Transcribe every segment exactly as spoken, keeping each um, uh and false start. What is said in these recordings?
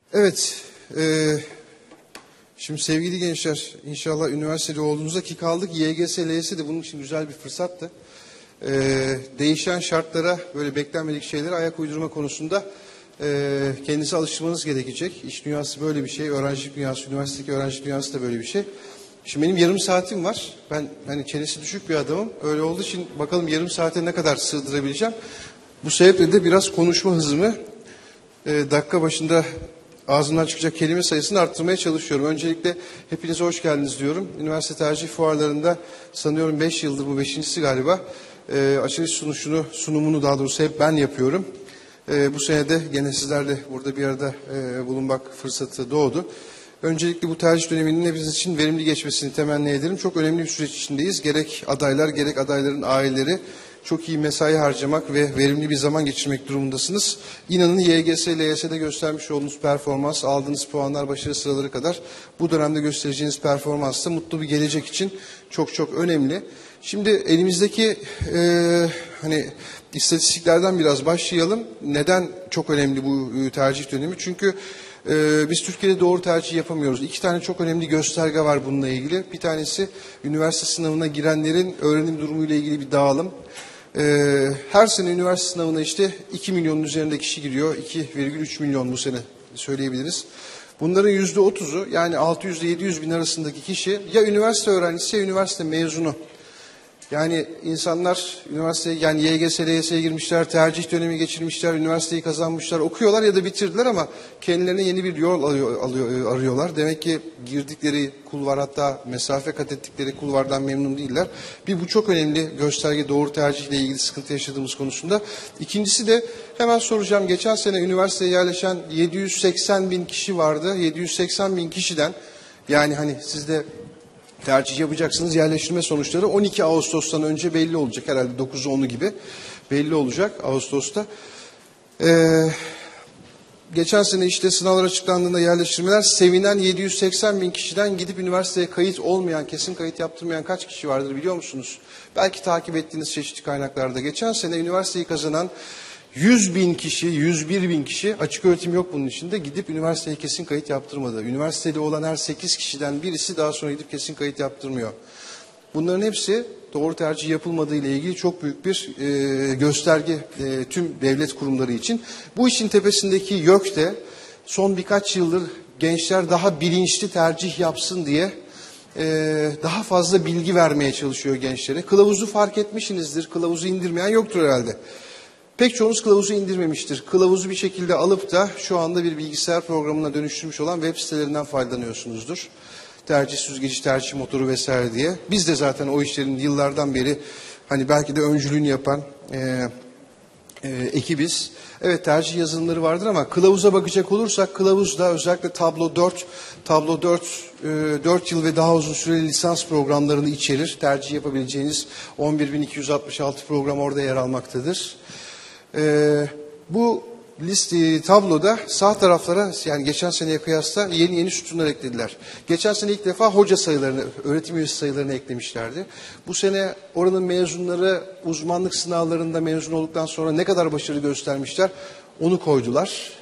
Evet, e, şimdi sevgili gençler, inşallah üniversitede olduğunuzda ki kaldık, Y G S, L Y S de bunun için güzel bir fırsattı. E, değişen şartlara, böyle beklenmedik şeylere ayak uydurma konusunda e, kendinize alıştırmanız gerekecek. İş dünyası böyle bir şey, öğrencilik dünyası, üniversitedeki öğrencilik dünyası da böyle bir şey. Şimdi benim yarım saatim var. Ben hani çenesi düşük bir adamım. Öyle olduğu için bakalım yarım saate ne kadar sığdırabileceğim. Bu sebeple de biraz konuşma hızımı e, dakika başında ağzımdan çıkacak kelime sayısını arttırmaya çalışıyorum. Öncelikle hepinize hoş geldiniz diyorum. Üniversite tercih fuarlarında sanıyorum beş yıldır, bu beşincisi galiba, e, açılış sunuşunu, sunumunu daha doğrusu hep ben yapıyorum. E, bu sene de gene sizlerle burada bir arada e, bulunmak fırsatı doğdu. Öncelikle bu tercih döneminin hepimiz için verimli geçmesini temenni ederim. Çok önemli bir süreç içindeyiz. Gerek adaylar, gerek adayların aileleri çok iyi mesai harcamak ve verimli bir zaman geçirmek durumundasınız. İnanın Y G S, L Y S'de göstermiş olduğunuz performans, aldığınız puanlar, başarı sıraları kadar bu dönemde göstereceğiniz performans da mutlu bir gelecek için çok çok önemli. Şimdi elimizdeki e, hani istatistiklerden biraz başlayalım. Neden çok önemli bu tercih dönemi? Çünkü Ee, biz Türkiye'de doğru tercih yapamıyoruz. İki tane çok önemli gösterge var bununla ilgili. Bir tanesi üniversite sınavına girenlerin öğrenim durumuyla ilgili bir dağılım. Ee, her sene üniversite sınavına işte iki milyonun üzerinde kişi giriyor. iki virgül üç milyon bu sene söyleyebiliriz. Bunların yüzde otuzu, yani altı yüz ile yedi yüz bin arasındaki kişi ya üniversite öğrencisi ya üniversite mezunu. Yani insanlar üniversiteye, yani Y G S, L Y S'ye girmişler, tercih dönemi geçirmişler, üniversiteyi kazanmışlar, okuyorlar ya da bitirdiler ama kendilerine yeni bir yol alıyor, alıyor, arıyorlar. Demek ki girdikleri kulvar, hatta mesafe kat ettikleri kulvardan memnun değiller. Bir, bu çok önemli gösterge doğru tercihle ilgili sıkıntı yaşadığımız konusunda. İkincisi de hemen soracağım, geçen sene üniversiteye yerleşen yedi yüz seksen bin kişi vardı. yedi yüz seksen bin kişiden, yani hani siz de tercih yapacaksınız, yerleştirme sonuçları on iki Ağustos'tan önce belli olacak. Herhalde dokuzu onu gibi belli olacak Ağustos'ta. Ee, geçen sene işte sınavlar açıklandığında yerleştirmeler, sevinen yedi yüz seksen bin kişiden gidip üniversiteye kayıt olmayan, kesin kayıt yaptırmayan kaç kişi vardır biliyor musunuz? Belki takip ettiğiniz çeşitli kaynaklarda. Geçen sene üniversiteyi kazanan yüz bin kişi, yüz bir bin kişi, açık öğretim yok bunun içinde, gidip üniversiteye kesin kayıt yaptırmadı. Üniversitede olan her sekiz kişiden birisi daha sonra gidip kesin kayıt yaptırmıyor. Bunların hepsi doğru tercih yapılmadığı ile ilgili çok büyük bir e, gösterge e, tüm devlet kurumları için. Bu işin tepesindeki YÖK de son birkaç yıldır gençler daha bilinçli tercih yapsın diye e, daha fazla bilgi vermeye çalışıyor gençlere. Kılavuzu fark etmişsinizdir, kılavuzu indirmeyen yoktur herhalde. Pek çoğunuz kılavuzu indirmemiştir. Kılavuzu bir şekilde alıp da şu anda bir bilgisayar programına dönüştürmüş olan web sitelerinden faydalanıyorsunuzdur. Tercih süzgeci, tercih motoru vesaire diye. Biz de zaten o işlerin yıllardan beri hani belki de öncülüğünü yapan e, e, ekibiz. Evet, tercih yazılımları vardır ama kılavuza bakacak olursak, kılavuzda özellikle Tablo dört, Tablo dört, e, dört yıl ve daha uzun süreli lisans programlarını içerir. Tercih yapabileceğiniz on bir bin iki yüz altmış altı program orada yer almaktadır. Ee, bu liste tabloda sağ taraflara, yani geçen seneye kıyasla yeni yeni sütunlar eklediler. Geçen sene ilk defa hoca sayılarını, öğretim üyesi sayılarını eklemişlerdi. Bu sene oranın mezunları uzmanlık sınavlarında mezun olduktan sonra ne kadar başarı göstermişler onu koydular.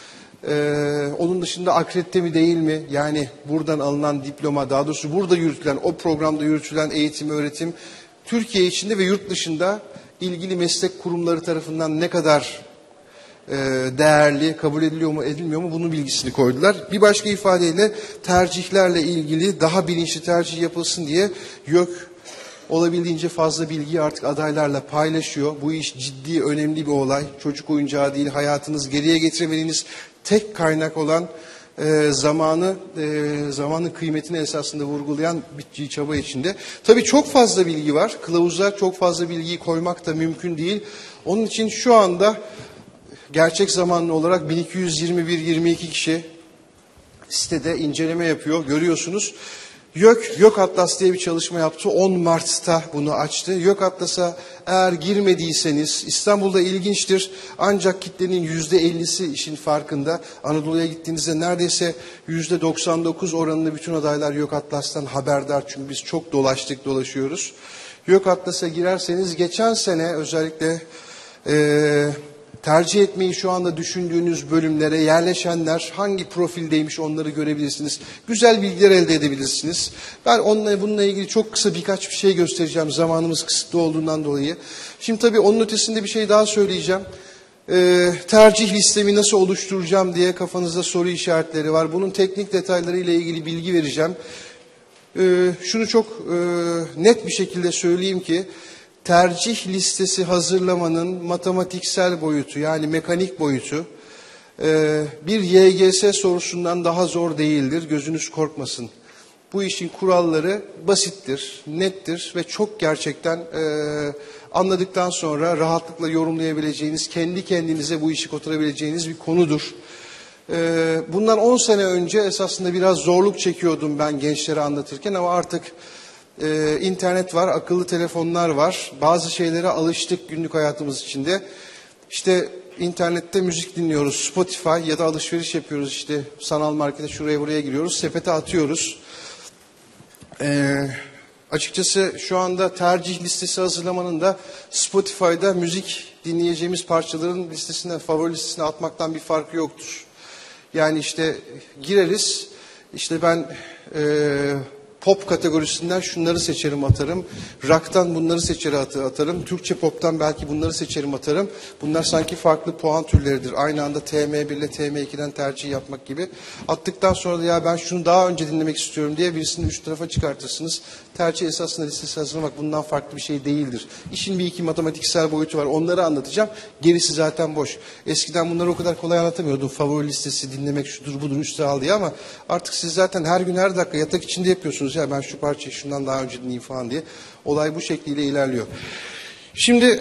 Ee, onun dışında akredite mi değil mi? Yani buradan alınan diploma, daha doğrusu burada yürütülen, o programda yürütülen eğitim, öğretim Türkiye içinde ve yurt dışında ilgili meslek kurumları tarafından ne kadar e, değerli, kabul ediliyor mu, edilmiyor mu, bunun bilgisini koydular. Bir başka ifadeyle tercihlerle ilgili daha bilinçli tercih yapılsın diye YÖK olabildiğince fazla bilgiyi artık adaylarla paylaşıyor. Bu iş ciddi, önemli bir olay. Çocuk oyuncağı değil, hayatınız geriye getiremediğiniz tek kaynak olan e, zamanı, e, zamanın kıymetini esasında vurgulayan bir çaba içinde. Tabii çok fazla bilgi var. Kılavuza çok fazla bilgiyi koymak da mümkün değil. Onun için şu anda gerçek zamanlı olarak bin iki yüz yirmi bir yirmi iki kişi sitede inceleme yapıyor. Görüyorsunuz. YÖK, YÖK Atlas diye bir çalışma yaptı. on Mart'ta bunu açtı. YÖK Atlas'a eğer girmediyseniz, İstanbul'da ilginçtir. Ancak kitlenin yüzde ellisi işin farkında. Anadolu'ya gittiğinizde neredeyse yüzde doksan dokuz oranında bütün adaylar YÖK Atlas'tan haberdar. Çünkü biz çok dolaştık, dolaşıyoruz. YÖK Atlas'a girerseniz geçen sene özellikle e, tercih etmeyi şu anda düşündüğünüz bölümlere yerleşenler hangi profildeymiş onları görebilirsiniz. Güzel bilgiler elde edebilirsiniz. Ben onunla, bununla ilgili çok kısa birkaç bir şey göstereceğim zamanımız kısıtlı olduğundan dolayı. Şimdi tabii onun ötesinde bir şey daha söyleyeceğim. Ee, tercih listemi nasıl oluşturacağım diye kafanızda soru işaretleri var. Bunun teknik detaylarıyla ilgili bilgi vereceğim. Ee, şunu çok e, net bir şekilde söyleyeyim ki tercih listesi hazırlamanın matematiksel boyutu yani mekanik boyutu e, bir Y G S sorusundan daha zor değildir. Gözünüz korkmasın. Bu işin kuralları basittir, nettir ve çok gerçekten e, anladıktan sonra rahatlıkla yorumlayabileceğiniz, kendi kendinize bu işi kotarabileceğiniz bir konudur. E, bundan on sene önce esasında biraz zorluk çekiyordum ben gençlere anlatırken ama artık e, internet var, akıllı telefonlar var. Bazı şeylere alıştık günlük hayatımız içinde. İşte internette müzik dinliyoruz, Spotify ya da alışveriş yapıyoruz işte sanal markete şuraya buraya giriyoruz, sepete atıyoruz. Ee, açıkçası şu anda tercih listesi hazırlamanın da Spotify'da müzik dinleyeceğimiz parçaların listesine, favori listesine atmaktan bir farkı yoktur. Yani işte gireriz, işte ben e, pop kategorisinden şunları seçerim atarım, rock'tan bunları seçer atarım, Türkçe pop'tan belki bunları seçerim atarım. Bunlar sanki farklı puan türleridir. Aynı anda T M bir ile T M ikiden tercih yapmak gibi. Attıktan sonra da ya ben şunu daha önce dinlemek istiyorum diye birisini üç tarafa çıkartırsınız. Tercih esasında listesi hazırlamak bundan farklı bir şey değildir. İşin bir iki matematiksel boyutu var. Onları anlatacağım. Gerisi zaten boş. Eskiden bunları o kadar kolay anlatamıyordum. Favori listesi dinlemek şudur budur üç sıra al diye ama artık siz zaten her gün her dakika yatak içinde yapıyorsunuz. Ya ben şu parçayı şundan daha önce dinleyeyim falan diye. Olay bu şekliyle ilerliyor. Şimdi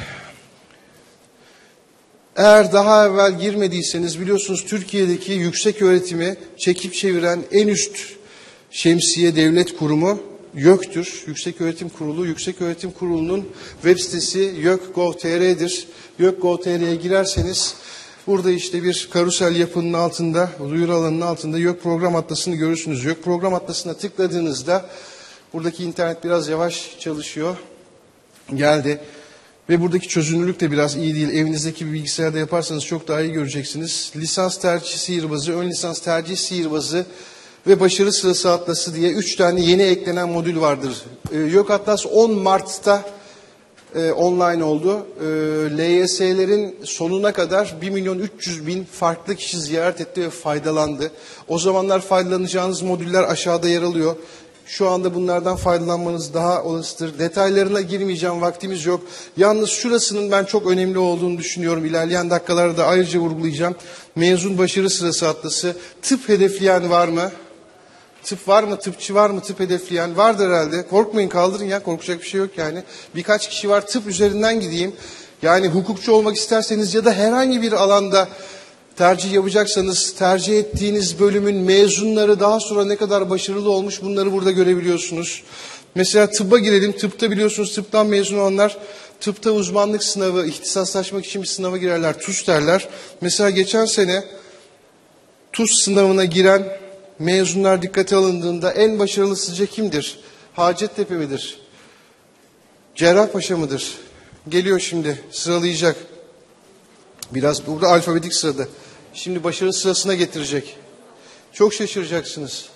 eğer daha evvel girmediyseniz biliyorsunuz Türkiye'deki yüksek öğretimi çekip çeviren en üst şemsiye devlet kurumu YÖK'tür. Yükseköğretim Kurulu. Yükseköğretim Kurulu'nun web sitesi yok nokta gov nokta tr'dir. yok nokta gov nokta tr'ye girerseniz burada işte bir karusel yapının altında, duyuru alanının altında YÖK program atlasını görürsünüz. YÖK program atlasına tıkladığınızda buradaki internet biraz yavaş çalışıyor. Geldi. Ve buradaki çözünürlük de biraz iyi değil. Evinizdeki bir bilgisayarda yaparsanız çok daha iyi göreceksiniz. Lisans tercih sihirbazı, ön lisans tercih sihirbazı ve başarı sırası atlası diye üç tane yeni eklenen modül vardır. Ee, YÖK Atlas on Mart'ta e, online oldu. E, L Y S'lerin sonuna kadar bir milyon üç yüz bin farklı kişi ziyaret etti ve faydalandı. O zamanlar faydalanacağınız modüller aşağıda yer alıyor. Şu anda bunlardan faydalanmanız daha olasıdır. Detaylarına girmeyeceğim, vaktimiz yok. Yalnız şurasının ben çok önemli olduğunu düşünüyorum. İlerleyen dakikalarda ayrıca vurgulayacağım. Mezun başarı sırası atlası. Tıp hedefleyen var mı? Tıp var mı? Tıpçı var mı? Tıp hedefleyen vardır herhalde. Korkmayın, kaldırın ya. Korkacak bir şey yok yani. Birkaç kişi var. Tıp üzerinden gideyim. Yani hukukçu olmak isterseniz ya da herhangi bir alanda tercih yapacaksanız tercih ettiğiniz bölümün mezunları daha sonra ne kadar başarılı olmuş bunları burada görebiliyorsunuz. Mesela tıbba girelim. Tıpta biliyorsunuz tıptan mezun olanlar tıpta uzmanlık sınavı, ihtisaslaşmak için bir sınava girerler. TUS derler. Mesela geçen sene TUS sınavına giren mezunlar dikkate alındığında en başarılı sizce kimdir? Hacettepe midir? Cerrahpaşa mıdır? Geliyor şimdi sıralayacak. Biraz burada alfabetik sırada. Şimdi başarı sırasına getirecek. Çok şaşıracaksınız.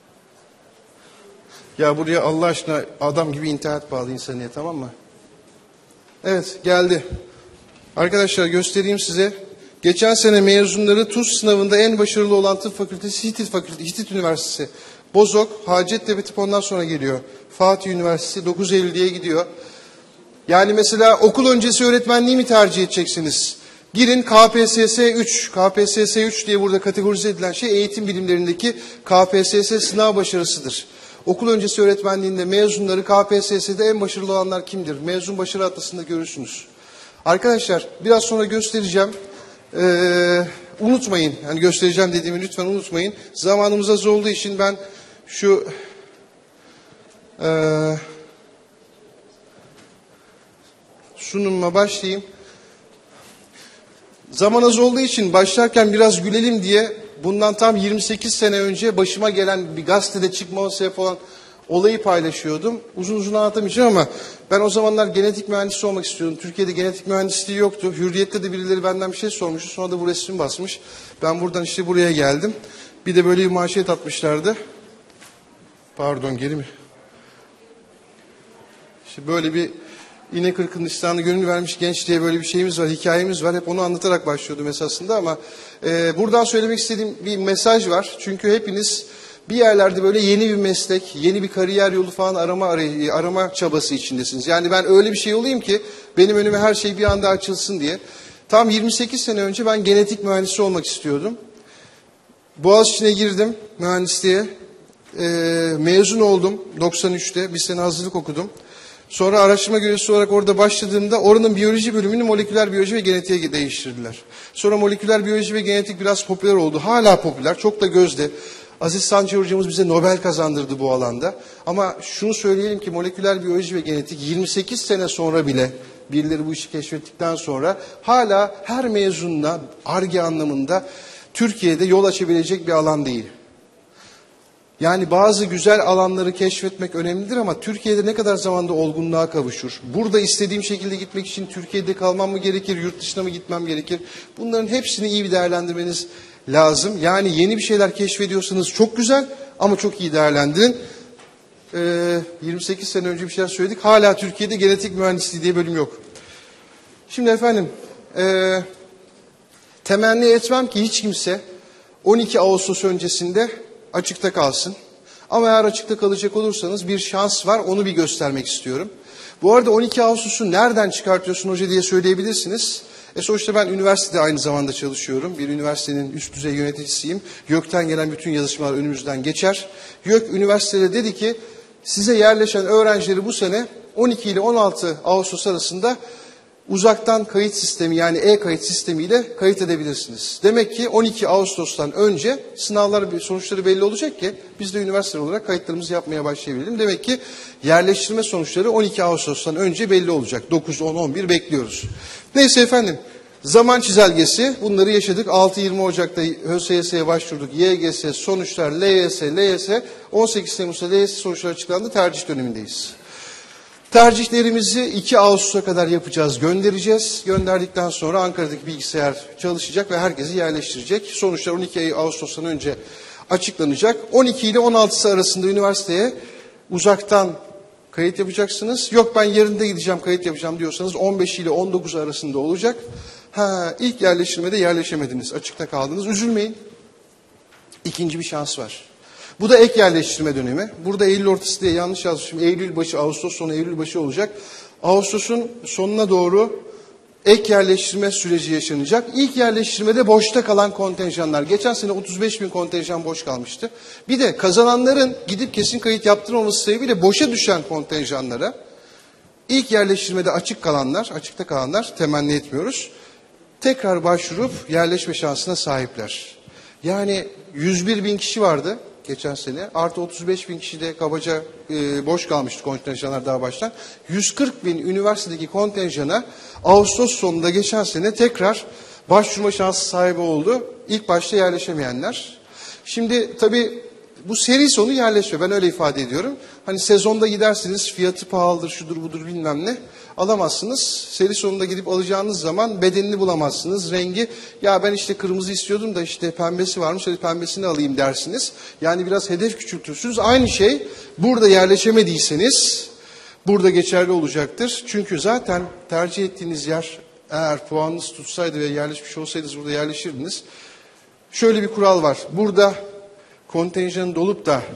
Ya buraya Allah aşkına adam gibi internet bağlayın seneye, tamam mı? Evet, geldi. Arkadaşlar göstereyim size. Geçen sene mezunları TUS sınavında en başarılı olan tıp fakültesi Hitit Fakültesi, Hitit Üniversitesi. Bozok, Hacettepe tıp ondan sonra geliyor. Fatih Üniversitesi dokuz Eylül diye gidiyor. Yani mesela okul öncesi öğretmenliği mi tercih edeceksiniz? Girin K P S S üç. K P S S üç diye burada kategorize edilen şey eğitim bilimlerindeki K P S S sınav başarısıdır. Okul öncesi öğretmenliğinde mezunları K P S S'de en başarılı olanlar kimdir? Mezun başarı atlasında görürsünüz. Arkadaşlar biraz sonra göstereceğim. Ee, unutmayın. Yani göstereceğim dediğimi lütfen unutmayın. Zamanımız az olduğu için ben şu e, sunumuma başlayayım. Zaman az olduğu için başlarken biraz gülelim diye bundan tam yirmi sekiz sene önce başıma gelen bir gazetede çıkmama sebep olan olayı paylaşıyordum. Uzun uzun anlatamayacağım ama ben o zamanlar genetik mühendisi olmak istiyordum. Türkiye'de genetik mühendisliği yoktu. Hürriyet'te de birileri benden bir şey sormuştu. Sonra da bu resmi basmış. Ben buradan işte buraya geldim. Bir de böyle bir manşet atmışlardı. Pardon, geri mi? İşte böyle bir inek ırkının İslam'ı gönül vermiş genç diye böyle bir şeyimiz var, hikayemiz var. Hep onu anlatarak başlıyordum esasında ama e, buradan söylemek istediğim bir mesaj var. Çünkü hepiniz bir yerlerde böyle yeni bir meslek, yeni bir kariyer yolu falan arama arama çabası içindesiniz. Yani ben öyle bir şey olayım ki benim önüme her şey bir anda açılsın diye. Tam yirmi sekiz sene önce ben genetik mühendisi olmak istiyordum. Boğaziçi'ne girdim mühendisliğe. E, mezun oldum doksan üçte, bir sene hazırlık okudum. Sonra araştırma görevlisi olarak orada başladığımda oranın biyoloji bölümünü moleküler biyoloji ve genetiğe değiştirdiler. Sonra moleküler biyoloji ve genetik biraz popüler oldu. Hala popüler, çok da gözde. Aziz Sancar hocamız bize Nobel kazandırdı bu alanda. Ama şunu söyleyelim ki moleküler biyoloji ve genetik yirmi sekiz sene sonra bile birileri bu işi keşfettikten sonra hala her mezununa Ar-Ge anlamında Türkiye'de yol açabilecek bir alan değil. Yani bazı güzel alanları keşfetmek önemlidir ama Türkiye'de ne kadar zamanda olgunluğa kavuşur? Burada istediğim şekilde gitmek için Türkiye'de kalmam mı gerekir, yurt dışına mı gitmem gerekir? Bunların hepsini iyi bir değerlendirmeniz lazım. Yani yeni bir şeyler keşfediyorsanız çok güzel ama çok iyi değerlendirin. Ee, yirmi sekiz sene önce bir şeyler söyledik. Hala Türkiye'de genetik mühendisliği diye bölüm yok. Şimdi efendim, e, temenni etmem ki hiç kimse on iki Ağustos öncesinde açıkta kalsın. Ama eğer açıkta kalacak olursanız bir şans var, onu bir göstermek istiyorum. Bu arada on iki Ağustos'u nereden çıkartıyorsun hoca diye söyleyebilirsiniz. E sonuçta ben üniversitede aynı zamanda çalışıyorum. Bir üniversitenin üst düzey yöneticisiyim. YÖK'ten gelen bütün yazışmalar önümüzden geçer. YÖK üniversitede dedi ki size yerleşen öğrencileri bu sene on iki ile on altı Ağustos arasında uzaktan kayıt sistemi yani e-kayıt sistemiyle kayıt edebilirsiniz. Demek ki on iki Ağustos'tan önce sınavlar sonuçları belli olacak ki biz de üniversite olarak kayıtlarımızı yapmaya başlayabilelim. Demek ki yerleştirme sonuçları on iki Ağustos'tan önce belli olacak. dokuz, on, on bir bekliyoruz. Neyse efendim, zaman çizelgesi bunları yaşadık. altı yirmi Ocak'ta ÖSYS'ye başvurduk. Y G S sonuçlar, L Y S, L Y S on sekiz Temmuz'da L Y S sonuçları açıklandı. Tercih dönemindeyiz. Tercihlerimizi iki Ağustos'a kadar yapacağız, göndereceğiz. Gönderdikten sonra Ankara'daki bilgisayar çalışacak ve herkesi yerleştirecek. Sonuçlar on iki Ağustos'tan önce açıklanacak. on iki ile on altısı arasında üniversiteye uzaktan kayıt yapacaksınız. Yok ben yerinde gideceğim kayıt yapacağım diyorsanız on beş ile on dokuz arasında olacak. Ha, ilk yerleştirmede yerleşemediniz, açıkta kaldınız. Üzülmeyin. İkinci bir şans var. Bu da ek yerleştirme dönemi. Burada Eylül ortası diye yanlış yazmışım. Eylül başı, Ağustos sonu, Eylül başı olacak. Ağustos'un sonuna doğru ek yerleştirme süreci yaşanacak. İlk yerleştirmede boşta kalan kontenjanlar. Geçen sene otuz beş bin kontenjan boş kalmıştı. Bir de kazananların gidip kesin kayıt yaptırmaması sebebiyle boşa düşen kontenjanlara ilk yerleştirmede açık kalanlar, açıkta kalanlar temenni etmiyoruz. Tekrar başvurup yerleşme şansına sahipler. Yani yüz bir bin kişi vardı geçen sene. Artı otuz beş bin kişi de kabaca e, boş kalmıştı kontenjanlar daha baştan. yüz kırk bin üniversitedeki kontenjana Ağustos sonunda geçen sene tekrar başvurma şansı sahibi oldu. İlk başta yerleşemeyenler. Şimdi tabii bu seri sonu yerleşiyor. Ben öyle ifade ediyorum. Hani sezonda gidersiniz, fiyatı pahalıdır, şudur budur bilmem ne. Alamazsınız. Seri sonunda gidip alacağınız zaman bedenini bulamazsınız. Rengi, ya ben işte kırmızı istiyordum da işte pembesi varmış, hadi pembesini alayım dersiniz. Yani biraz hedef küçültürsünüz. Aynı şey burada yerleşemediyseniz burada geçerli olacaktır. Çünkü zaten tercih ettiğiniz yer eğer puanınız tutsaydı ve yerleşmiş olsaydınız burada yerleşirdiniz. Şöyle bir kural var. Burada kontenjanın dolup da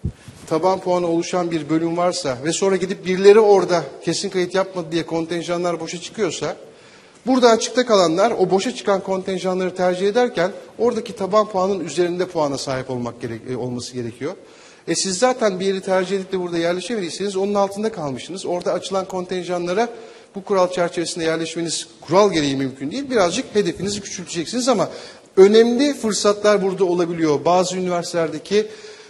taban puanı oluşan bir bölüm varsa ve sonra gidip birileri orada kesin kayıt yapmadı diye kontenjanlar boşa çıkıyorsa, burada açıkta kalanlar o boşa çıkan kontenjanları tercih ederken oradaki taban puanın üzerinde puana sahip olmak gerek, olması gerekiyor. E siz zaten bir yeri tercih edip de burada yerleşemediyseniz onun altında kalmışsınız. Orada açılan kontenjanlara bu kural çerçevesinde yerleşmeniz kural gereği mümkün değil. Birazcık hedefinizi küçülteceksiniz ama önemli fırsatlar burada olabiliyor. Bazı üniversitelerdeki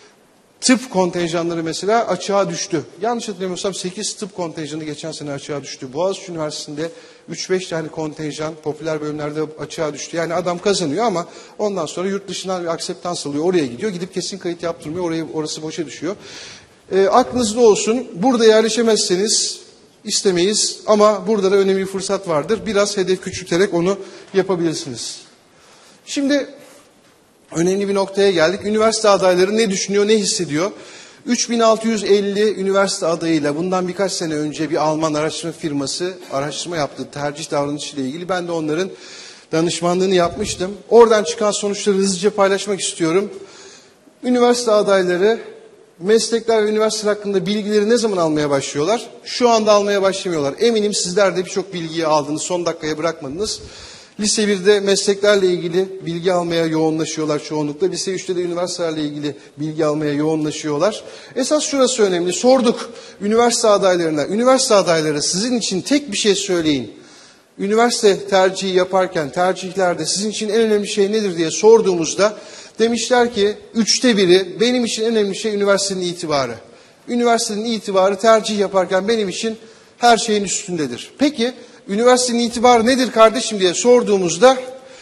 tıp kontenjanları mesela açığa düştü. Yanlış hatırlamıyorsam sekiz tıp kontenjanı geçen sene açığa düştü. Boğaziçi Üniversitesi'nde üç beş tane kontenjan popüler bölümlerde açığa düştü. Yani adam kazanıyor ama ondan sonra yurt dışından bir akseptans alıyor. Oraya gidiyor. Gidip kesin kayıt yaptırmıyor. Oraya, orası boşa düşüyor. E, aklınızda olsun, burada yerleşemezseniz istemeyiz ama burada da önemli bir fırsat vardır. Biraz hedef küçülterek onu yapabilirsiniz. Şimdi önemli bir noktaya geldik. Üniversite adayları ne düşünüyor, ne hissediyor? üç bin altı yüz elli üniversite adayıyla bundan birkaç sene önce bir Alman araştırma firması araştırma yaptı tercih davranışıyla ilgili. Ben de onların danışmanlığını yapmıştım. Oradan çıkan sonuçları hızlıca paylaşmak istiyorum. Üniversite adayları meslekler ve üniversiteler hakkında bilgileri ne zaman almaya başlıyorlar? Şu anda almaya başlamıyorlar. Eminim sizler de birçok bilgiyi aldınız, son dakikaya bırakmadınız. Lise birde mesleklerle ilgili bilgi almaya yoğunlaşıyorlar çoğunlukla. Lise üçte de üniversitelerle ilgili bilgi almaya yoğunlaşıyorlar. Esas şurası önemli. Sorduk üniversite adaylarına. Üniversite adayları sizin için tek bir şey söyleyin. Üniversite tercihi yaparken tercihlerde sizin için en önemli şey nedir diye sorduğumuzda demişler ki üçte biri benim için en önemli şey üniversitenin itibarı. Üniversitenin itibarı tercih yaparken benim için her şeyin üstündedir. Peki üniversitenin itibarı nedir kardeşim diye sorduğumuzda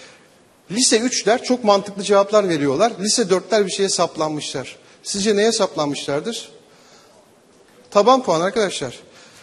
lise üçler çok mantıklı cevaplar veriyorlar. Lise dörtler bir şeye saplanmışlar. Sizce neye saplanmışlardır? Taban puan arkadaşlar.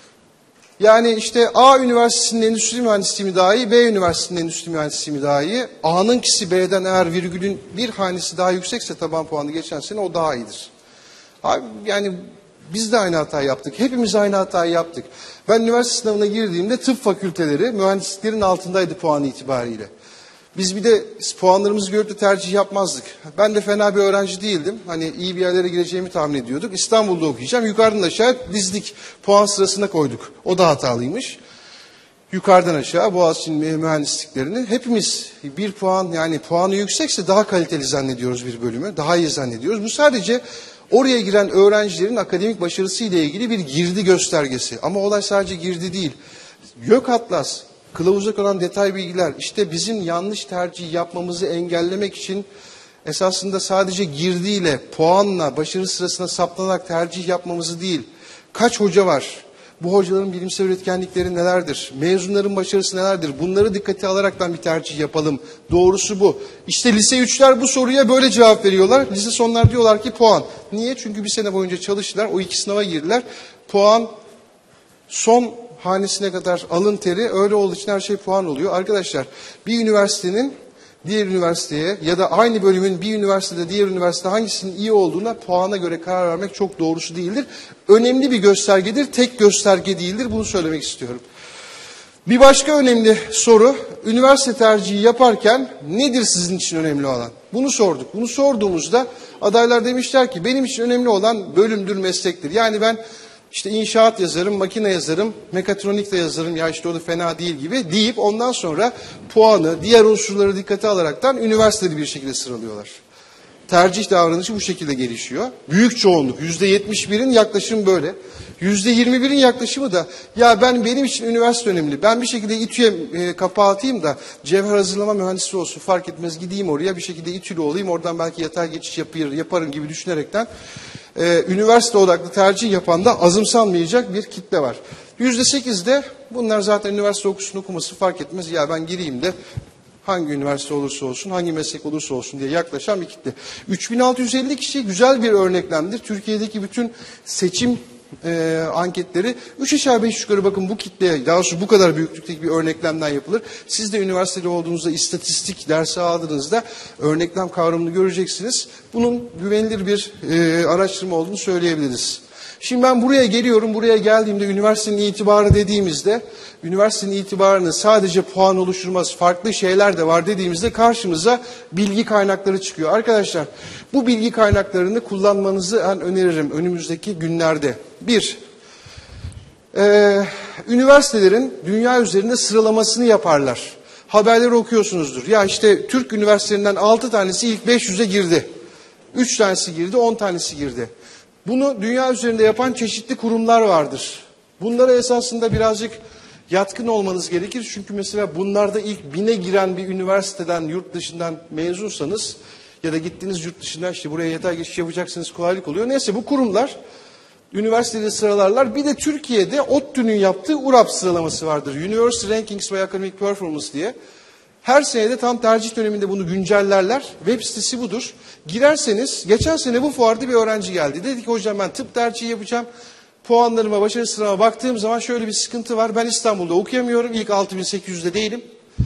Yani işte A üniversitesinin endüstri mühendisliği mi daha iyi, B üniversitesinin endüstri mühendisliği mi daha iyi? A'nınkisi B'den eğer virgülün bir hanesi daha yüksekse taban puanı geçen sene o daha iyidir. Abi yani biz de aynı hatayı yaptık. Hepimiz aynı hatayı yaptık. Ben üniversite sınavına girdiğimde tıp fakülteleri mühendisliklerin altındaydı puan itibariyle. Biz bir de puanlarımızı görüp de tercih yapmazdık. Ben de fena bir öğrenci değildim. Hani iyi bir yerlere gireceğimi tahmin ediyorduk. İstanbul'da okuyacağım. Yukarıdan aşağı dizdik. Puan sırasına koyduk. O da hatalıymış. Yukarıdan aşağı Boğaziçi mühendisliklerini hepimiz bir puan yani puanı yüksekse daha kaliteli zannediyoruz bir bölümü. Daha iyi zannediyoruz. Bu sadece oraya giren öğrencilerin akademik başarısı ile ilgili bir girdi göstergesi. Ama olay sadece girdi değil. Gök Atlas, kılavuza kalan detay bilgiler, işte bizim yanlış tercih yapmamızı engellemek için esasında sadece girdiyle, puanla, başarı sırasına saplanarak tercih yapmamızı değil. Kaç hoca var? Bu hocaların bilimsel üretkenlikleri nelerdir? Mezunların başarısı nelerdir? Bunları dikkate alaraktan bir tercih yapalım. Doğrusu bu. İşte lise üçler bu soruya böyle cevap veriyorlar. Lise sonlar diyorlar ki puan. Niye? Çünkü bir sene boyunca çalıştılar. O iki sınava girdiler. Puan son hanesine kadar alın teri öyle olduğu için her şey puan oluyor. Arkadaşlar bir üniversitenin diğer üniversiteye ya da aynı bölümün bir üniversitede diğer üniversite hangisinin iyi olduğuna puana göre karar vermek çok doğrusu değildir. Önemli bir göstergedir, tek gösterge değildir. Bunu söylemek istiyorum. Bir başka önemli soru, üniversite tercihi yaparken nedir sizin için önemli olan? Bunu sorduk. Bunu sorduğumuzda adaylar demişler ki benim için önemli olan bölümdür, meslektir. Yani ben İşte inşaat yazarım, makine yazarım, mekatronik de yazarım, ya işte o da fena değil gibi deyip ondan sonra puanı, diğer unsurları dikkate alaraktan üniversiteli bir şekilde sıralıyorlar. Tercih davranışı bu şekilde gelişiyor. Büyük çoğunluk, yüzde yetmiş birin yaklaşımı böyle. Yüzde yirmi birin yaklaşımı da ya ben benim için üniversite önemli. Ben bir şekilde İTÜ'ye e, kapağı atayım da cevher hazırlama mühendisi olsun fark etmez gideyim oraya bir şekilde İTÜ'lü olayım oradan belki yatay geçiş yapar, yaparım gibi düşünerekten e, üniversite odaklı tercih yapan da azımsanmayacak bir kitle var. Yüzde sekiz de bunlar zaten üniversite okusun okuması fark etmez. Ya ben gireyim de hangi üniversite olursa olsun, hangi meslek olursa olsun diye yaklaşan bir kitle. üç bin altı yüz elli kişi güzel bir örneklemdir. Türkiye'deki bütün seçim e, anketleri üç aşağı beş yukarı bakın bu kitleye, daha doğrusu bu kadar büyüklükteki bir örneklemden yapılır. Siz de üniversitede olduğunuzda istatistik dersi aldığınızda örneklem kavramını göreceksiniz. Bunun güvenilir bir e, araştırma olduğunu söyleyebiliriz. Şimdi ben buraya geliyorum, buraya geldiğimde üniversitenin itibarı dediğimizde, üniversitenin itibarını sadece puan oluşturmaz, farklı şeyler de var dediğimizde karşımıza bilgi kaynakları çıkıyor. Arkadaşlar, bu bilgi kaynaklarını kullanmanızı ben öneririm önümüzdeki günlerde. Bir, e, üniversitelerin dünya üzerinde sıralamasını yaparlar. Haberleri okuyorsunuzdur. Ya işte Türk üniversitelerinden altı tanesi ilk beş yüze girdi. üç tanesi girdi, on tanesi girdi. Bunu dünya üzerinde yapan çeşitli kurumlar vardır. Bunlara esasında birazcık yatkın olmanız gerekir. Çünkü mesela bunlarda ilk bine giren bir üniversiteden, yurt dışından mezunsanız ya da gittiğiniz yurt dışından işte buraya yatay geçiş yapacaksınız kolaylık oluyor. Neyse bu kurumlar üniversitede sıralarlar. Bir de Türkiye'de ODTÜ'nün yaptığı U R A P sıralaması vardır. University Rankings by Academic Performance diye. Her sene de tam tercih döneminde bunu güncellerler. Web sitesi budur. Girerseniz, geçen sene bu fuarda bir öğrenci geldi. Dedi ki hocam ben tıp tercihi yapacağım. Puanlarıma, başarı sırama baktığım zaman şöyle bir sıkıntı var. Ben İstanbul'da okuyamıyorum. İlk altı bin sekiz yüzde değilim.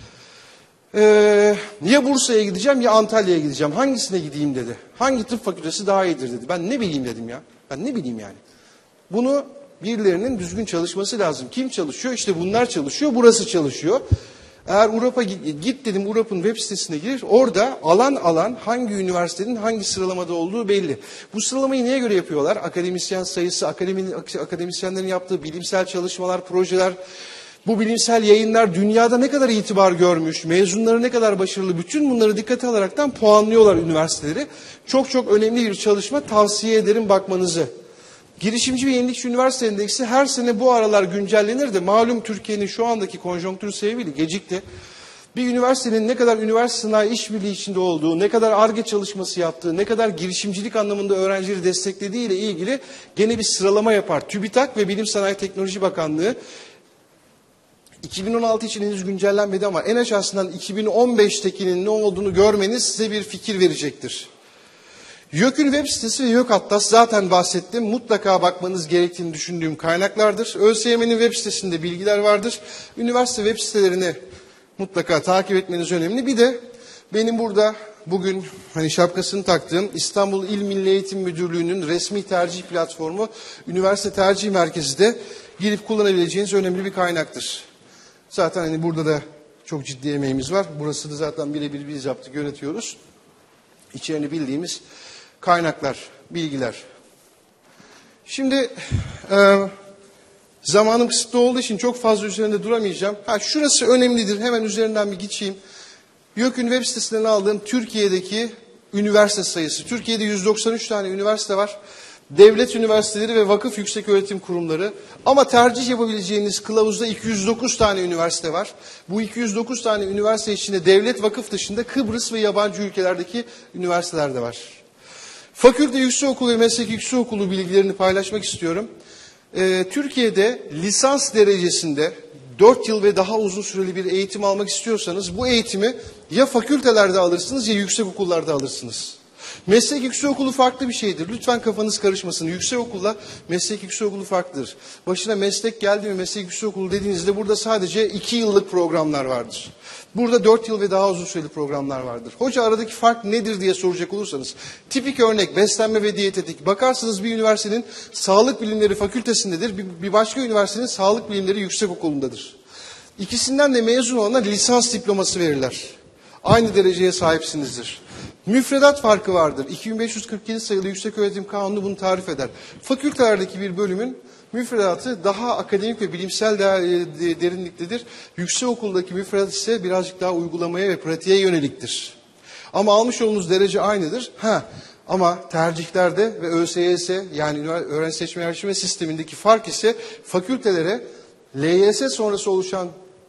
Ee, ya Bursa'ya gideceğim ya Antalya'ya gideceğim. Hangisine gideyim dedi. Hangi tıp fakültesi daha iyidir dedi. Ben ne bileyim dedim ya. Ben ne bileyim yani. Bunu birilerinin düzgün çalışması lazım. Kim çalışıyor? İşte bunlar çalışıyor. Burası çalışıyor. Eğer Urap'a git dedim, Urap'ın web sitesine gir. Orada alan alan hangi üniversitenin hangi sıralamada olduğu belli. Bu sıralamayı neye göre yapıyorlar? Akademisyen sayısı, akademinin, akademisyenlerin yaptığı bilimsel çalışmalar, projeler, bu bilimsel yayınlar dünyada ne kadar itibar görmüş, mezunları ne kadar başarılı, bütün bunları dikkate alaraktan puanlıyorlar üniversiteleri. Çok çok önemli bir çalışma, tavsiye ederim bakmanızı. Girişimci ve Yenilikçi Üniversite Endeksi her sene bu aralar güncellenir de malum Türkiye'nin şu andaki konjonktürü sebebiyle gecikti. Bir üniversitenin ne kadar üniversite sanayi işbirliği içinde olduğu, ne kadar Ar-Ge çalışması yaptığı, ne kadar girişimcilik anlamında öğrencileri desteklediği ile ilgili gene bir sıralama yapar. TÜBİTAK ve Bilim Sanayi Teknoloji Bakanlığı iki bin on altı için henüz güncellenmedi ama en aşağısından iki bin on beştekinin ne olduğunu görmeniz size bir fikir verecektir. YÖK'ün web sitesi ve YÖK Atlas zaten bahsettim. Mutlaka bakmanız gerektiğini düşündüğüm kaynaklardır. ÖSYM'nin web sitesinde bilgiler vardır. Üniversite web sitelerini mutlaka takip etmeniz önemli. Bir de benim burada bugün hani şapkasını taktığım İstanbul İl Milli Eğitim Müdürlüğü'nün resmi tercih platformu Üniversite Tercih Merkezi de girip kullanabileceğiniz önemli bir kaynaktır. Zaten hani burada da çok ciddi emeğimiz var. Burası da zaten birebir biz yaptık, yönetiyoruz. İçerini bildiğimiz kaynaklar, bilgiler. Şimdi e, zamanım kısıtlı olduğu için çok fazla üzerinde duramayacağım. Ha, şurası önemlidir, hemen üzerinden bir geçeyim. YÖK'ün web sitesinden aldığım Türkiye'deki üniversite sayısı. Türkiye'de yüz doksan üç tane üniversite var. Devlet üniversiteleri ve vakıf yükseköğretim kurumları. Ama tercih yapabileceğiniz kılavuzda iki yüz dokuz tane üniversite var. Bu iki yüz dokuz tane üniversite içinde devlet vakıf dışında Kıbrıs ve yabancı ülkelerdeki üniversiteler de var. Fakülte yüksekokulu ve meslek yüksekokulu bilgilerini paylaşmak istiyorum. Ee, Türkiye'de lisans derecesinde dört yıl ve daha uzun süreli bir eğitim almak istiyorsanız bu eğitimi ya fakültelerde alırsınız ya yüksekokullarda alırsınız. Meslek yüksekokulu farklı bir şeydir. Lütfen kafanız karışmasın. Yüksekokulla meslek yüksekokulu farklıdır. Başına meslek geldi mi meslek yüksekokulu dediğinizde burada sadece iki yıllık programlar vardır. Burada dört yıl ve daha uzun süreli programlar vardır. Hoca aradaki fark nedir diye soracak olursanız, tipik örnek beslenme ve diyetetik. Bakarsınız bir üniversitenin sağlık bilimleri fakültesindedir, bir başka üniversitenin sağlık bilimleri yüksekokulundadır. İkisinden de mezun olanlar lisans diploması verirler. Aynı dereceye sahipsinizdir. Müfredat farkı vardır. iki bin beş yüz kırk yedi sayılı Yükseköğretim Kanunu bunu tarif eder. Fakültelerdeki bir bölümün müfredatı daha akademik ve bilimsel derinliktedir. Yüksekokuldaki müfredat ise birazcık daha uygulamaya ve pratiğe yöneliktir. Ama almış olduğunuz derece aynıdır. Ha, ama tercihlerde ve ÖSYS yani öğrenci seçme yerleştirme sistemindeki fark ise fakültelere L Y S sonrası oluşan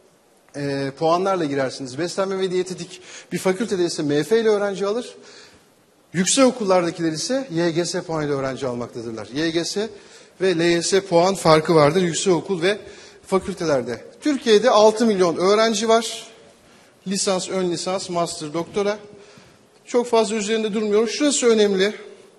E, puanlarla girersiniz. Beslenme ve diyetetik bir fakültede ise M F ile öğrenci alır. Yüksek okullardakiler ise Y G S puanıyla öğrenci almaktadırlar. Y G S ve L Y S puan farkı vardır yüksek okul ve fakültelerde. Türkiye'de altı milyon öğrenci var. Lisans, ön lisans, master, doktora. Çok fazla üzerinde durmuyorum. Şurası önemli.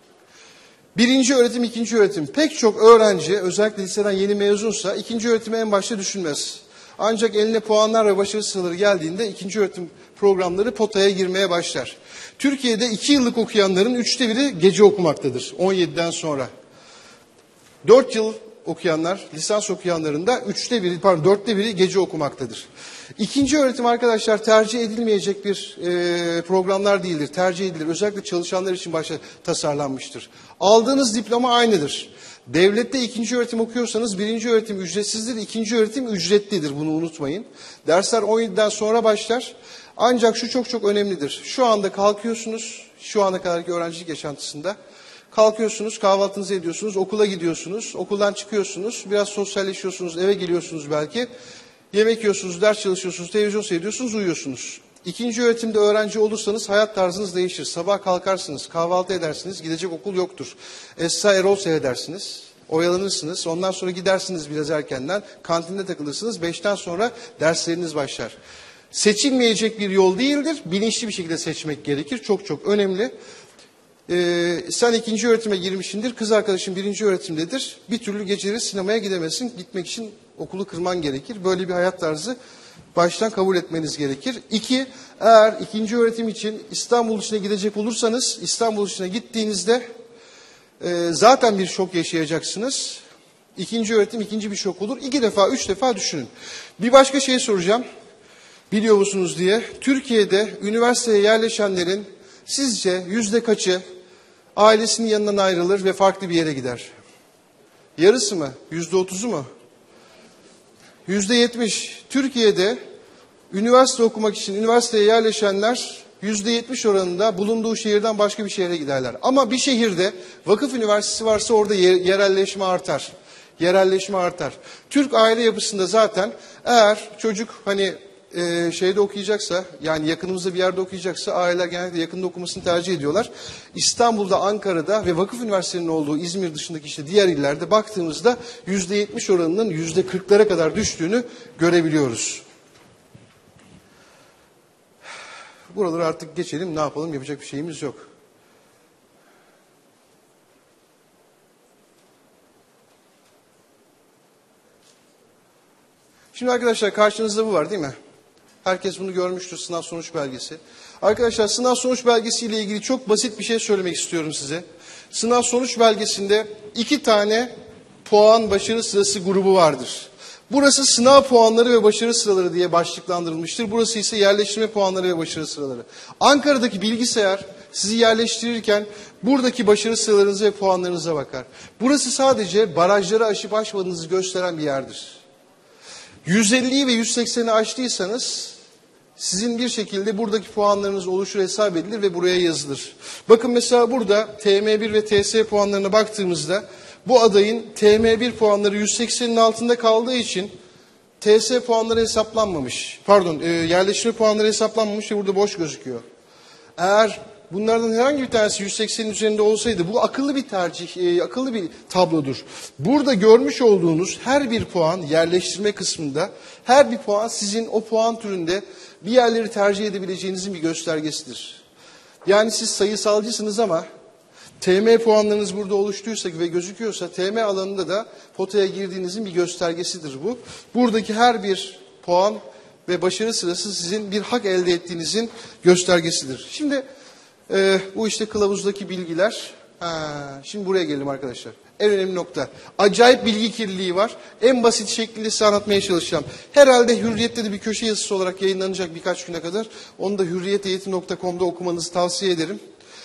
Birinci öğretim, ikinci öğretim. Pek çok öğrenci özellikle liseden yeni mezunsa ikinci öğretimi en başta düşünmez. Ancak eline puanlar ve başarı sıraları geldiğinde ikinci öğretim programları potaya girmeye başlar. Türkiye'de iki yıllık okuyanların üçte biri gece okumaktadır on yediden sonra. Dört yıl okuyanlar, lisans okuyanların da üçte biri, pardon dörtte biri gece okumaktadır. İkinci öğretim arkadaşlar tercih edilmeyecek bir e, programlar değildir. Tercih edilir. Özellikle çalışanlar için başta tasarlanmıştır. Aldığınız diploma aynıdır. Devlette ikinci öğretim okuyorsanız birinci öğretim ücretsizdir, ikinci öğretim ücretlidir. Bunu unutmayın. Dersler on yediden sonra başlar. Ancak şu çok çok önemlidir. Şu anda kalkıyorsunuz, şu ana kadarki öğrencilik yaşantısında kalkıyorsunuz, kahvaltınızı ediyorsunuz, okula gidiyorsunuz, okuldan çıkıyorsunuz, biraz sosyalleşiyorsunuz, eve geliyorsunuz belki. Yemek yiyorsunuz, ders çalışıyorsunuz, televizyon seyrediyorsunuz, uyuyorsunuz. İkinci öğretimde öğrenci olursanız hayat tarzınız değişir. Sabah kalkarsınız, kahvaltı edersiniz, gidecek okul yoktur. Esra Erol seyredersiniz, oyalanırsınız. Ondan sonra gidersiniz biraz erkenden, kantinde takılırsınız. Beşten sonra dersleriniz başlar. Seçilmeyecek bir yol değildir. Bilinçli bir şekilde seçmek gerekir. Çok çok önemli. Ee, sen ikinci öğretime girmişsindir. Kız arkadaşın birinci öğretimdedir. Bir türlü geceleri sinemaya gidemezsin. Gitmek için okulu kırman gerekir. Böyle bir hayat tarzı baştan kabul etmeniz gerekir. İki, eğer ikinci öğretim için İstanbul dışına gidecek olursanız, İstanbul dışına gittiğinizde e, zaten bir şok yaşayacaksınız. İkinci öğretim ikinci bir şok olur. İki defa, üç defa düşünün. Bir başka şey soracağım. Biliyor musunuz diye. Türkiye'de üniversiteye yerleşenlerin sizce yüzde kaçı ailesinin yanından ayrılır ve farklı bir yere gider? Yarısı mı? Yüzde otuzu mu? Yüzde yetmiş. Türkiye'de üniversite okumak için üniversiteye yerleşenler yüzde yetmiş oranında bulunduğu şehirden başka bir şehre giderler. Ama bir şehirde vakıf üniversitesi varsa orada yerelleşme artar. Yerelleşme artar. Türk aile yapısında zaten eğer çocuk hani e, şeyde okuyacaksa, yani yakınımızda bir yerde okuyacaksa aileler genellikle yakında okumasını tercih ediyorlar. İstanbul'da, Ankara'da ve vakıf üniversitelerinin olduğu İzmir dışındaki işte diğer illerde baktığımızda yüzde yetmiş oranının yüzde kırklara kadar düştüğünü görebiliyoruz. Buraları artık geçelim, ne yapalım, yapacak bir şeyimiz yok. Şimdi arkadaşlar karşınızda bu var değil mi? Herkes bunu görmüştür, sınav sonuç belgesi. Arkadaşlar sınav sonuç belgesiyle ilgili çok basit bir şey söylemek istiyorum size. Sınav sonuç belgesinde iki tane puan başarı sırası grubu vardır. Burası sınav puanları ve başarı sıraları diye başlıklandırılmıştır. Burası ise yerleştirme puanları ve başarı sıraları. Ankara'daki bilgisayar sizi yerleştirirken buradaki başarı sıralarınıza ve puanlarınıza bakar. Burası sadece barajları aşıp aşmadığınızı gösteren bir yerdir. yüz elliyi ve yüz sekseni aştıysanız sizin bir şekilde buradaki puanlarınız oluşur, hesap edilir ve buraya yazılır. Bakın mesela burada T M bir ve T S puanlarına baktığımızda bu adayın T M bir puanları yüz seksenin altında kaldığı için T S puanları hesaplanmamış. Pardon, e, yerleştirme puanları hesaplanmamış ve burada boş gözüküyor. Eğer bunlardan herhangi bir tanesi yüz seksenin üzerinde olsaydı bu akıllı bir tercih, e, akıllı bir tablodur. Burada görmüş olduğunuz her bir puan yerleştirme kısmında, her bir puan sizin o puan türünde bir yerleri tercih edebileceğinizin bir göstergesidir. Yani siz sayısalcısınız ama T M puanlarınız burada oluştuysa ve gözüküyorsa T M alanında da potaya girdiğinizin bir göstergesidir bu. Buradaki her bir puan ve başarı sırası sizin bir hak elde ettiğinizin göstergesidir. Şimdi e, bu işte kılavuzdaki bilgiler. Ha, şimdi buraya gelelim arkadaşlar. En önemli nokta. Acayip bilgi kirliliği var. En basit şekilde size anlatmaya çalışacağım. Herhalde Hürriyet'te de bir köşe yazısı olarak yayınlanacak birkaç güne kadar. Onu da hürriyet eğitim nokta com'da okumanızı tavsiye ederim.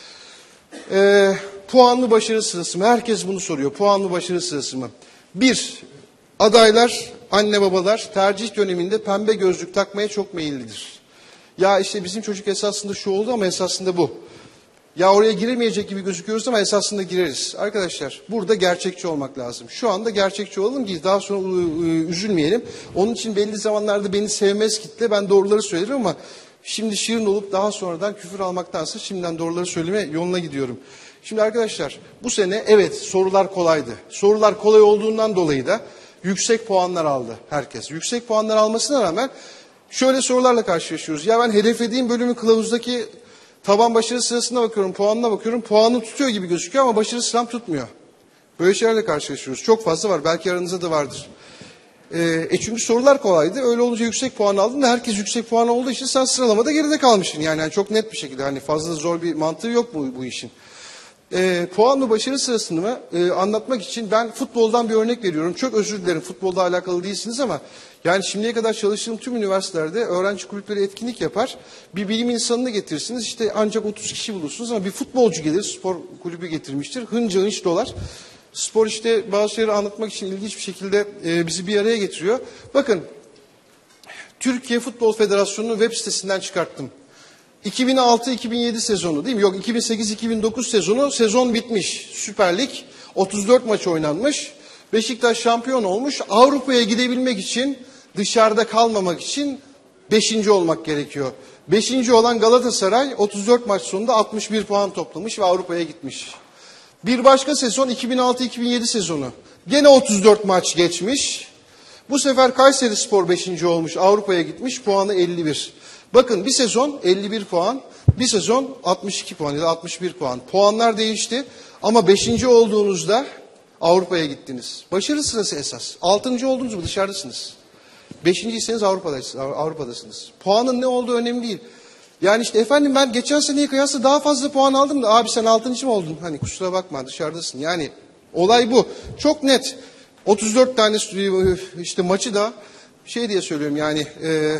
Ee, puanlı başarı sırası mı? Herkes bunu soruyor. Puanlı başarı sırası mı? Bir, adaylar, anne babalar tercih döneminde pembe gözlük takmaya çok meyillidir. Ya işte bizim çocuk esasında şu oldu ama esasında bu. Ya oraya giremeyecek gibi gözüküyoruz ama esasında gireriz. Arkadaşlar burada gerçekçi olmak lazım. Şu anda gerçekçi olalım ki daha sonra üzülmeyelim. Onun için belli zamanlarda beni sevmez kitle, ben doğruları söylerim ama şimdi şirin olup daha sonradan küfür almaktansa şimdiden doğruları söyleme yoluna gidiyorum. Şimdi arkadaşlar bu sene evet sorular kolaydı. Sorular kolay olduğundan dolayı da yüksek puanlar aldı herkes. Yüksek puanlar almasına rağmen şöyle sorularla karşılaşıyoruz. Ya ben hedeflediğim bölümün kılavuzdaki taban başarı sırasına bakıyorum, puanına bakıyorum. Puanı tutuyor gibi gözüküyor ama başarı sıram tutmuyor. Böyle şeylerle karşılaşıyoruz. Çok fazla var. Belki aranızda da vardır. Ee, e çünkü sorular kolaydı. Öyle olunca yüksek puan aldın da herkes yüksek puan olduğu için sen sıralamada geride kalmışsın. Yani, yani çok net bir şekilde. Hani fazla zor bir mantığı yok bu, bu işin. E, puanlı başarı sırasını mı e, anlatmak için ben futboldan bir örnek veriyorum. Çok özür dilerim, futbolda alakalı değilsiniz ama yani şimdiye kadar çalıştığım tüm üniversitelerde öğrenci kulüpleri etkinlik yapar. Bir bilim insanını getirirsiniz, işte ancak otuz kişi bulursunuz ama bir futbolcu gelir, spor kulübü getirmiştir. Hınca hınç dolar. Spor işte bazı şeyleri anlatmak için ilginç bir şekilde e, bizi bir araya getiriyor. Bakın, Türkiye Futbol Federasyonu'nun web sitesinden çıkarttım. iki bin altı iki bin yedi sezonu değil mi? Yok, iki bin sekiz iki bin dokuz sezonu, sezon bitmiş. Süper Lig otuz dört maç oynanmış. Beşiktaş şampiyon olmuş. Avrupa'ya gidebilmek için, dışarıda kalmamak için beşinci olmak gerekiyor. Beşinci olan Galatasaray otuz dört maç sonunda altmış bir puan toplamış ve Avrupa'ya gitmiş. Bir başka sezon iki bin altı iki bin yedi sezonu. Gene otuz dört maç geçmiş. Bu sefer Kayserispor beşinci olmuş, Avrupa'ya gitmiş, puanı elli bir. Bakın bir sezon elli bir puan, bir sezon altmış iki puan ya da altmış bir puan. Puanlar değişti ama beşinci olduğunuzda Avrupa'ya gittiniz. Başarı sırası esas. altıncı oldunuz mu dışarıdasınız. beşinciyseniz Avrupa'dasınız, Avrupa'dasınız. Puanın ne olduğu önemli değil. Yani işte efendim ben geçen seneye kıyasla daha fazla puan aldım da abi sen altıncı mı oldun? Hani kusura bakma dışarıdasın. Yani olay bu. Çok net. otuz dört tane işte maçı da şey diye söylüyorum yani e,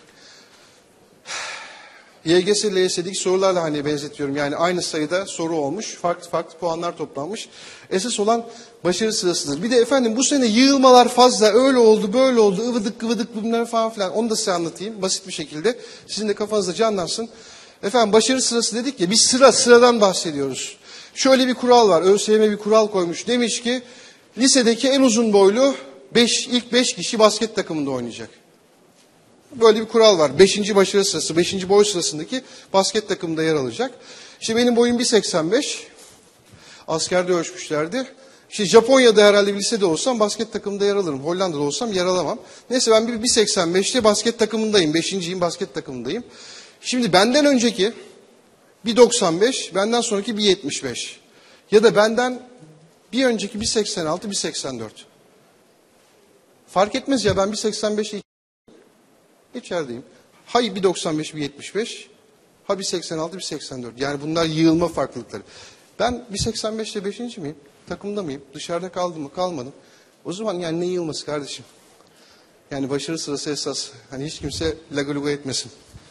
Y G S L S'deki sorularla hani benzetiyorum. Yani aynı sayıda soru olmuş. Farklı farklı puanlar toplanmış. Esas olan başarı sırasıdır. Bir de efendim bu sene yığılmalar fazla. Öyle oldu, böyle oldu. Ivıdık kıvıdık bunlar falan filan. Onu da size anlatayım basit bir şekilde. Sizin de kafanızda canlansın. Efendim başarı sırası dedik ya. Biz sıra sıradan bahsediyoruz. Şöyle bir kural var. ÖSYM bir kural koymuş. Demiş ki lisedeki en uzun boylu beş, ilk beş kişi basket takımında oynayacak. Böyle bir kural var. Beşinci başarı sırası, beşinci boy sırasındaki basket takımında yer alacak. İşte benim boyum bir seksen beş. Askerde ölçmüşlerdi. İşte Japonya'da herhalde bir lisede olsam basket takımında yer alırım. Hollanda'da olsam yer alamam. Neyse ben bir seksen beşte basket takımındayım. Beşinciyim basket takımındayım. Şimdi benden önceki bir doksan beş, benden sonraki bir yetmiş beş. Ya da benden bir önceki bir seksen altı, bir seksen dört. Fark etmez ya ben bir seksen beşe İçerideyim. Hay bir doksan beş, bir yetmiş beş. Ha bir seksen altı, bir seksen dört. Yani bunlar yığılma farklılıkları. Ben bir seksen beşte beşinci miyim? Takımda mıyım? Dışarıda kaldım mı? Kalmadım. O zaman yani ne yığılması kardeşim? Yani başarı sırası esas. Hani hiç kimse lagaluga etmesin.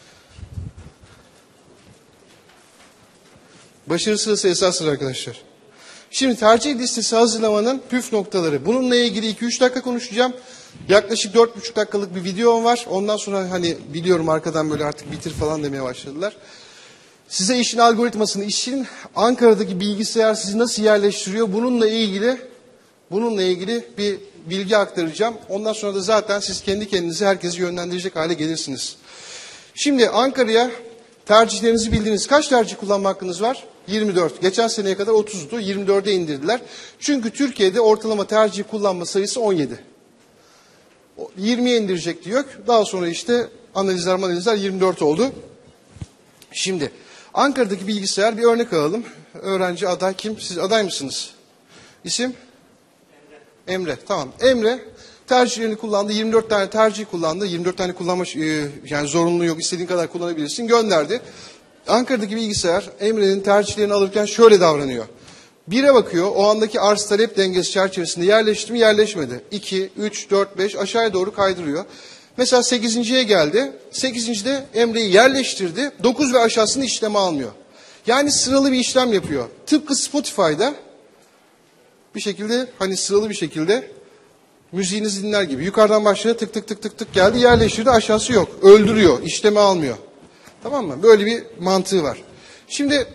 Başarı sırası esastır arkadaşlar. Şimdi tercih listesi hazırlamanın püf noktaları. Bununla ilgili iki üç dakika konuşacağım. Yaklaşık dört buçuk dakikalık bir videom var. Ondan sonra hani biliyorum arkadan böyle artık bitir falan demeye başladılar. Size işin algoritmasını, işin Ankara'daki bilgisayar sizi nasıl yerleştiriyor bununla ilgili bununla ilgili bir bilgi aktaracağım. Ondan sonra da zaten siz kendi kendinizi herkesi yönlendirecek hale gelirsiniz. Şimdi Ankara'ya tercihlerinizi bildiniz. Kaç tercih kullanma hakkınız var? yirmi dört. Geçen seneye kadar otuzdu. yirmi dörde indirdiler. Çünkü Türkiye'de ortalama tercih kullanma sayısı on yedi. yirmiye indirecek diyor. Daha sonra işte analizler analizler yirmi dört oldu. Şimdi Ankara'daki bilgisayar bir örnek alalım. Öğrenci aday kim? Siz aday mısınız? İsim? Emre. Emre. Tamam. Emre tercihlerini kullandı. yirmi dört tane tercih kullandı. yirmi dört tane kullanma yani zorunluluğu yok. İstediğin kadar kullanabilirsin. Gönderdi. Ankara'daki bilgisayar Emre'nin tercihlerini alırken şöyle davranıyor. Bire bakıyor, o andaki arz talep dengesi çerçevesinde yerleşti mi yerleşmedi. iki, üç, dört, beş aşağıya doğru kaydırıyor. Mesela sekizinciye geldi. sekizincide Emre'yi yerleştirdi. dokuz ve aşağısını işleme almıyor. Yani sıralı bir işlem yapıyor. Tıpkı Spotify'da bir şekilde hani sıralı bir şekilde müziğinizi dinler gibi. Yukarıdan başlıyor tık tık tık tık tık geldi yerleştirdi aşağısı yok. Öldürüyor, işleme almıyor. Tamam mı? Böyle bir mantığı var. Şimdi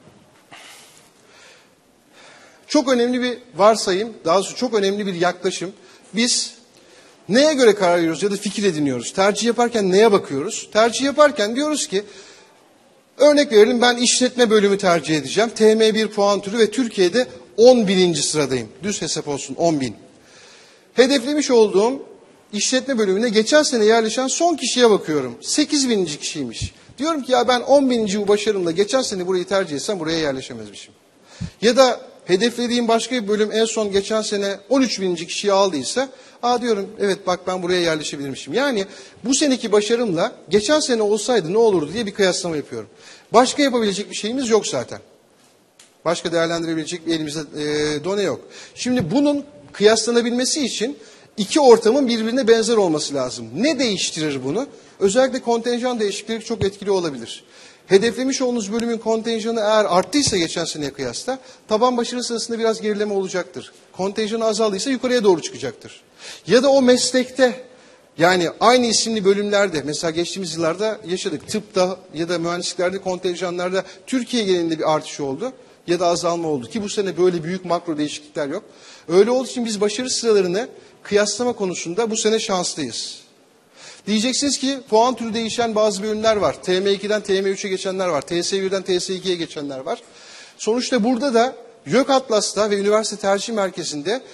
çok önemli bir varsayım, daha doğrusu çok önemli bir yaklaşım. Biz neye göre karar veriyoruz ya da fikir ediniyoruz? Tercih yaparken neye bakıyoruz? Tercih yaparken diyoruz ki, örnek verelim ben işletme bölümü tercih edeceğim. T M bir puan türü ve Türkiye'de on bininci sıradayım. Düz hesap olsun on bin. Hedeflemiş olduğum işletme bölümüne geçen sene yerleşen son kişiye bakıyorum. sekiz bininci kişiymiş. Diyorum ki ya ben on bininci bu başarımla geçen sene burayı tercih etsem buraya yerleşemezmişim. Ya da hedeflediğim başka bir bölüm en son geçen sene on üç bininci kişiyi aldıysa, aa diyorum evet bak ben buraya yerleşebilirmişim. Yani bu seneki başarımla geçen sene olsaydı ne olurdu diye bir kıyaslama yapıyorum. Başka yapabilecek bir şeyimiz yok zaten. Başka değerlendirebilecek bir elimizde e, done yok. Şimdi bunun kıyaslanabilmesi için iki ortamın birbirine benzer olması lazım. Ne değiştirir bunu? Özellikle kontenjan değişiklikleri çok etkili olabilir. Hedeflemiş olduğunuz bölümün kontenjanı eğer arttıysa geçen seneye kıyasla taban başarı sırasında biraz gerileme olacaktır. Kontenjanı azaldıysa yukarıya doğru çıkacaktır. Ya da o meslekte yani aynı isimli bölümlerde mesela geçtiğimiz yıllarda yaşadık. Tıpta ya da mühendisliklerde kontenjanlarda Türkiye genelinde bir artış oldu ya da azalma oldu ki bu sene böyle büyük makro değişiklikler yok. Öyle olduğu için biz başarı sıralarını kıyaslama konusunda bu sene şanslıyız. Diyeceksiniz ki puan türü değişen bazı bölümler var. T M ikiden T M üçe geçenler var. T S birden T S ikiye geçenler var. Sonuçta burada da YÖK Atlas'ta ve Üniversite Tercih Merkezi'nde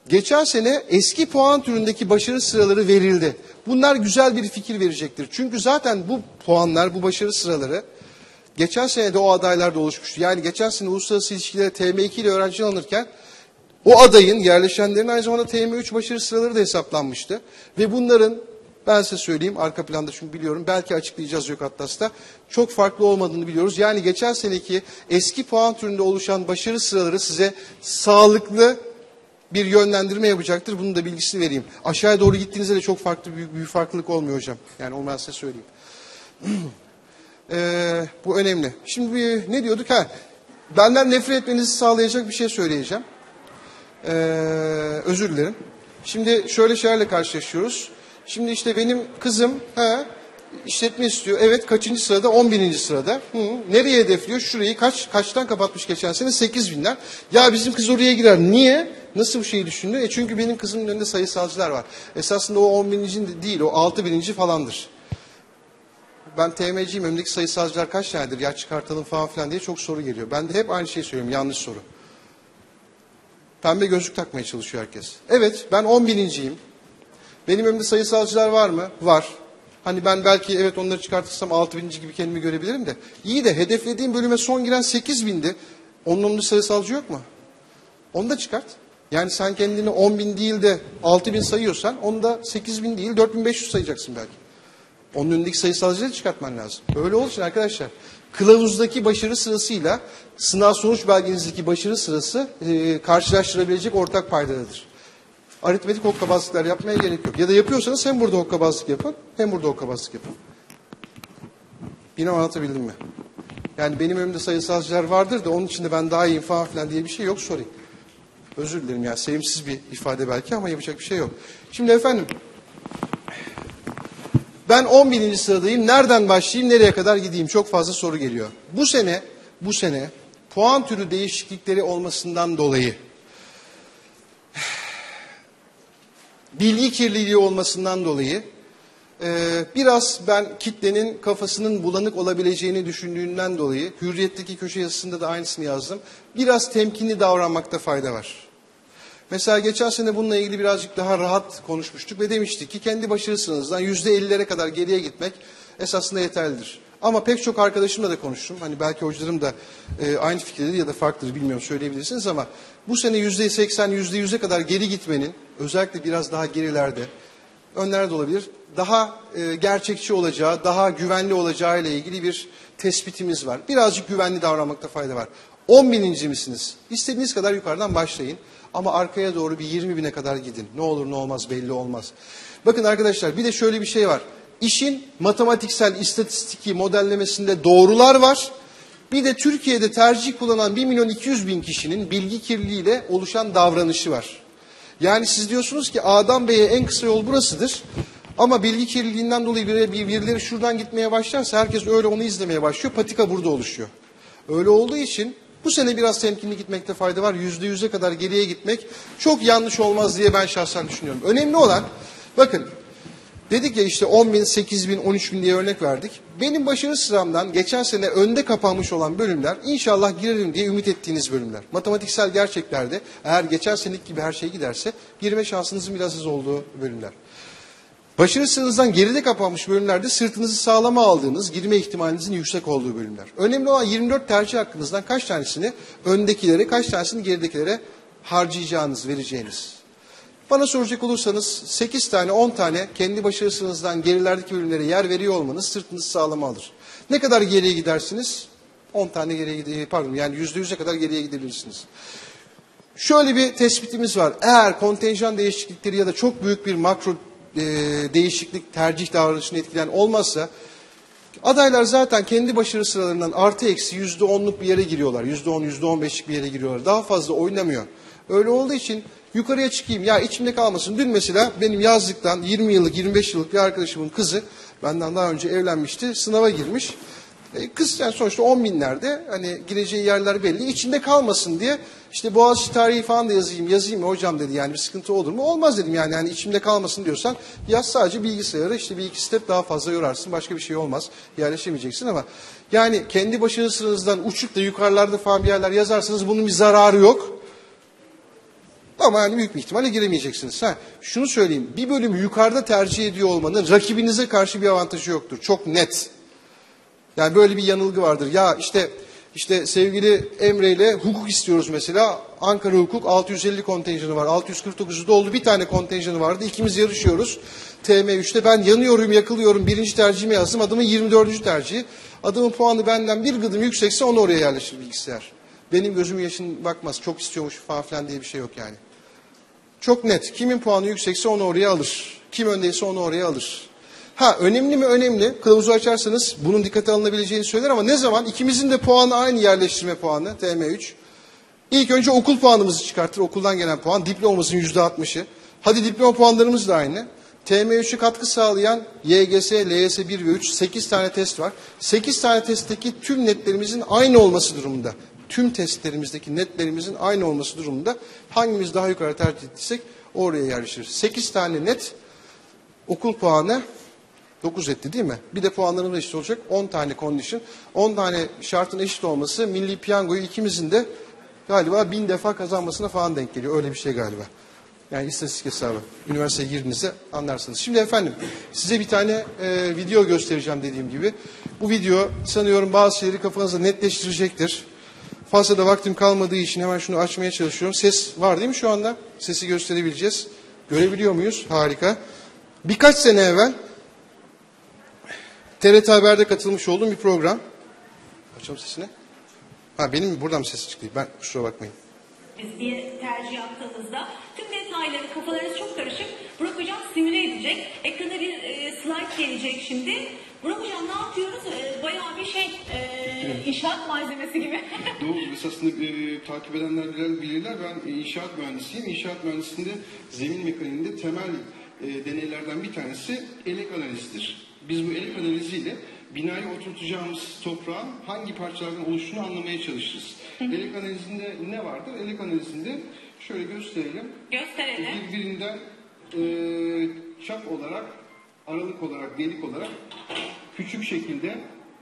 Geçen sene eski puan türündeki başarı sıraları verildi. Bunlar güzel bir fikir verecektir. Çünkü zaten bu puanlar, bu başarı sıraları geçen sene de o adaylarda oluşmuştu. Yani geçen sene uluslararası ilişkilere T M iki ile öğrenci alınırken o adayın, yerleşenlerin aynı zamanda T M üç başarı sıraları da hesaplanmıştı. Ve bunların, ben size söyleyeyim arka planda çünkü biliyorum, belki açıklayacağız Yok Atlas'ta, çok farklı olmadığını biliyoruz. Yani geçen seneki eski puan türünde oluşan başarı sıraları size sağlıklı bir yönlendirme yapacaktır. Bunun da bilgisini vereyim. Aşağıya doğru gittiğinizde de çok farklı büyük bir farklılık olmuyor hocam. Yani onu ben size söyleyeyim. ee, bu önemli. Şimdi bir, ne diyorduk? Ha, benden nefret etmenizi sağlayacak bir şey söyleyeceğim. Ee, özür dilerim. Şimdi şöyle şeylerle karşılaşıyoruz. Şimdi işte benim kızım ha, işletme istiyor. Evet, kaçıncı sırada? on bininci sırada. Hı, nereye hedefliyor? Şurayı kaç kaçtan kapatmış geçen sene? sekiz binden. Ya bizim kız oraya girer. Niye? Nasıl bu şeyi düşündü? E çünkü benim kızımın önünde sayısalcılar var. Esasında o on bininci değil, o altı bininci falandır. Ben T M'ciyim, önümdeki sayısalcılar kaç tanedir? Ya çıkartalım falan filan diye çok soru geliyor. Ben de hep aynı şeyi söylüyorum, yanlış soru. Pembe gözlük takmaya çalışıyor herkes. Evet, ben on bininciyim. Benim önümde sayısalcılar var mı? Var. Hani ben belki evet onları çıkartırsam altı bininci gibi kendimi görebilirim de. İyi de hedeflediğim bölüme son giren sekiz bindi. Onun önünde sayısalcı yok mu? Onu da çıkart. Yani sen kendini on bin değil de altı bin sayıyorsan onu da sekiz bin değil dört bin beş yüz sayacaksın belki. Onun önündeki sayısalcıları çıkartman lazım. Öyle olduğu için arkadaşlar kılavuzdaki başarı sırasıyla sınav sonuç belgenizdeki başarı sırası e, karşılaştırabilecek ortak paydadır. Aritmetik hokkabazlıklar yapmaya gerek yok. Ya da yapıyorsanız hem burada hokkabazlık yapın hem burada hokkabazlık yapın. Yine anlatabildim mi? Yani benim önümde sayısalcılar vardır da onun içinde ben daha iyiyim falan filan diye bir şey yok, sorry. Özür dilerim ya, sevimsiz bir ifade belki ama yapacak bir şey yok. Şimdi efendim ben on bininci sıradayım. Nereden başlayayım, nereye kadar gideyim? Çok fazla soru geliyor. Bu sene, bu sene puan türü değişiklikleri olmasından dolayı, bilgi kirliliği olmasından dolayı e, biraz ben kitlenin kafasının bulanık olabileceğini düşündüğünden dolayı, Hürriyet'teki köşe yazısında da aynısını yazdım, biraz temkinli davranmakta fayda var. Mesela geçen sene bununla ilgili birazcık daha rahat konuşmuştuk ve demiştik ki kendi başarı sıranızdan yüzde ellilere kadar geriye gitmek esasında yeterlidir. Ama pek çok arkadaşımla da konuştum. Hani belki hocalarım da e, aynı fikirdedir ya da farklıdır, bilmiyorum, söyleyebilirsiniz ama bu sene yüzde seksen, yüzde yüze kadar geri gitmenin, özellikle biraz daha gerilerde, önlerde olabilir, daha e, gerçekçi olacağı, daha güvenli olacağı ile ilgili bir tespitimiz var. Birazcık güvenli davranmakta fayda var. on bininci misiniz? İstediğiniz kadar yukarıdan başlayın. Ama arkaya doğru bir yirmi bine kadar gidin. Ne olur ne olmaz belli olmaz. Bakın arkadaşlar, bir de şöyle bir şey var. İşin matematiksel, istatistiki modellemesinde doğrular var. Bir de Türkiye'de tercih kullanan bir milyon iki yüz bin kişinin bilgi kirliliğiyle oluşan davranışı var. Yani siz diyorsunuz ki A'dan B'ye en kısa yol burasıdır. Ama bilgi kirliliğinden dolayı birileri şuradan gitmeye başlarsa herkes öyle onu izlemeye başlıyor. Patika burada oluşuyor. Öyle olduğu için bu sene biraz temkinli gitmekte fayda var. Yüzde yüze kadar geriye gitmek çok yanlış olmaz diye ben şahsen düşünüyorum. Önemli olan, bakın dedik ya işte on bin, sekiz bin, on üç bin diye örnek verdik. Benim başarı sıramdan geçen sene önde kapanmış olan bölümler inşallah girerim diye ümit ettiğiniz bölümler. Matematiksel gerçeklerde eğer geçen seneki gibi her şey giderse girme şansınızın biraz az olduğu bölümler. Başarı sıranızdan geride kapanmış bölümlerde sırtınızı sağlama aldığınız, girme ihtimalinizin yüksek olduğu bölümler. Önemli olan yirmi dört tercih hakkınızdan kaç tanesini öndekilere, kaç tanesini geridekilere harcayacağınız, vereceğiniz. Bana soracak olursanız sekiz tane, on tane kendi başarı sıranızdan gerilerdeki bölümlere yer veriyor olmanız sırtınızı sağlama alır. Ne kadar geriye gidersiniz? on tane geriye gidebilirsiniz. Pardon, yani yüzde yüze kadar geriye gidebilirsiniz. Şöyle bir tespitimiz var. Eğer kontenjan değişiklikleri ya da çok büyük bir makro e, değişiklik, tercih davranışını etkileyen olmazsa adaylar zaten kendi başarı sıralarından artı eksi yüzde onluk bir yere giriyorlar. Yüzde on, yüzde on beşlik bir yere giriyorlar. Daha fazla oynamıyor. Öyle olduğu için yukarıya çıkayım, ya içimde kalmasın. Dün mesela benim yazlıktan yirmi yıllık, yirmi beş yıllık bir arkadaşımın kızı benden daha önce evlenmişti. Sınava girmiş. E, kız yani sonuçta on binlerde, hani gireceği yerler belli. İçinde kalmasın diye işte Boğaziçi tarihi falan da yazayım, yazayım mı hocam dedi, yani bir sıkıntı olur mu? Olmaz dedim yani, hani içimde kalmasın diyorsan yaz, sadece bilgisayarı işte bir iki step daha fazla yorarsın, başka bir şey olmaz, yerleşemeyeceksin. Ama yani kendi başarı sıranızdan uçup da yukarılarda falan bir yerler yazarsanız bunun bir zararı yok. Ama yani büyük bir ihtimalle giremeyeceksiniz. Ha, şunu söyleyeyim, bir bölümü yukarıda tercih ediyor olmanın rakibinize karşı bir avantajı yoktur. Çok net. Yani böyle bir yanılgı vardır. Ya işte işte sevgili Emre ile hukuk istiyoruz mesela. Ankara Hukuk altı yüz elli kontenjanı var. altı yüz kırk dokuzu doldu. Bir tane kontenjanı vardı. İkimiz yarışıyoruz. T M üçte ben yanıyorum, yakılıyorum. Birinci tercihimi yazdım. Adamın yirmi dördüncü tercihi. Adamın puanı benden bir gıdım yüksekse onu oraya yerleştir bilgisayar. Benim gözüm yaşın bakmaz. Çok istiyormuş falan filan diye bir şey yok yani. Çok net. Kimin puanı yüksekse onu oraya alır. Kim öndeyse onu oraya alır. Ha, önemli mi? Önemli. Kılavuzu açarsanız bunun dikkate alınabileceğini söyler ama ne zaman? İkimizin de puanı aynı, yerleştirme puanı T M üç. İlk önce okul puanımızı çıkartır. Okuldan gelen puan. Diplomamızın yüzde altmışı. Hadi diploma puanlarımız da aynı. T M üç'e katkı sağlayan Y G S, L Y S bir ve üç sekiz tane test var. sekiz tane testteki tüm netlerimizin aynı olması durumunda. Tüm testlerimizdeki netlerimizin aynı olması durumunda hangimiz daha yukarı tercih ettiysek oraya yerleştirir. sekiz tane net okul puanı dokuz etti değil mi? Bir de puanlarımız eşit olacak. on tane condition. on tane şartın eşit olması milli piyangoyu ikimizin de galiba bin defa kazanmasına falan denk geliyor. Öyle bir şey galiba. Yani istatistik hesabı. Üniversiteye girdiğinizde anlarsınız. Şimdi efendim size bir tane e, video göstereceğim dediğim gibi. Bu video sanıyorum bazı şeyleri kafanızda netleştirecektir. Fazla da vaktim kalmadığı için hemen şunu açmaya çalışıyorum. Ses var değil mi şu anda? Sesi gösterebileceğiz. Görebiliyor muyuz? Harika. Birkaç sene evvel T R T Haber'de katılmış olduğum bir program. Açalım sesini. Ha benim mi? Buradan mı ses çıktı? Ben kusura bakmayın. Biz bir tercih yaptığımızda tüm detayları kafalarınız çok karışık. Burak Hocam simüle edecek. Ekrana bir e, slide gelecek şimdi. Burak Hocam ne yapıyoruz? E, bayağı bir şey e, inşaat malzemesi gibi. Doğru. Esasında e, takip edenler bilir, bilirler. Ben e, inşaat mühendisiyim. İnşaat mühendisliğinde zemin mekaniğinde temel e, deneylerden bir tanesi elek analizidir. Biz bu elek analiziyle binayı oturtacağımız toprağın hangi parçalardan oluştuğunu anlamaya çalışırız. Elek analizinde ne vardır? Elek analizinde şöyle gösterelim. Gösterelim. Birbirinden e, çap olarak, aralık olarak, delik olarak küçük şekilde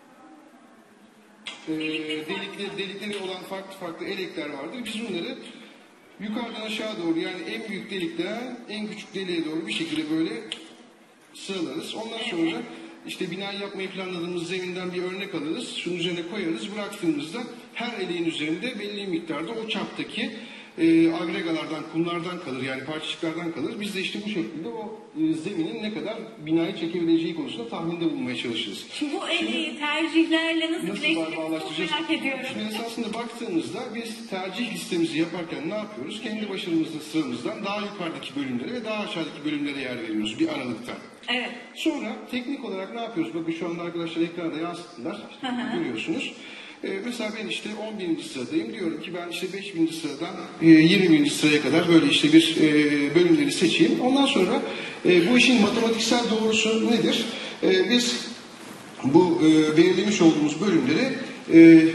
e, delikleri, delikleri olan farklı farklı elekler vardır. Biz bunları yukarıdan aşağı doğru, yani en büyük delikten en küçük deliğe doğru bir şekilde böyle sıralarız. Ondan sonra işte binayı yapmayı planladığımız zeminden bir örnek alırız. Şunun üzerine koyarız. Bıraktığımızda her eleğin üzerinde belli miktarda o çaptaki e, agregalardan, kumlardan kalır. Yani parçacıklardan kalır. Biz de işte bu şekilde o e, zeminin ne kadar binayı çekebileceği konusunda tahminde bulunmaya çalışırız. Şimdi bu eleği tercihlerle nasıl, Nasıl birleştireceğiz çok bağlaştıracağız? merak ediyorum. Şimdi esasında baktığımızda biz tercih listemizi yaparken ne yapıyoruz? Kendi başarımızda, sıramızdan daha yukarıdaki bölümlere ve daha aşağıdaki bölümlere yer veriyoruz bir aralıkta. Evet. Sonra teknik olarak ne yapıyoruz? Bakın şu anda arkadaşlar ekranda yansıttılar. Görüyorsunuz. Ee, mesela ben işte on birinci sıradayım. Diyorum ki ben işte beş bininci sıradan e, yirmi bininci sıraya kadar böyle işte bir e, bölümleri seçeyim. Ondan sonra e, bu işin matematiksel doğrusu nedir? E, biz bu e, belirlemiş olduğumuz bölümleri e,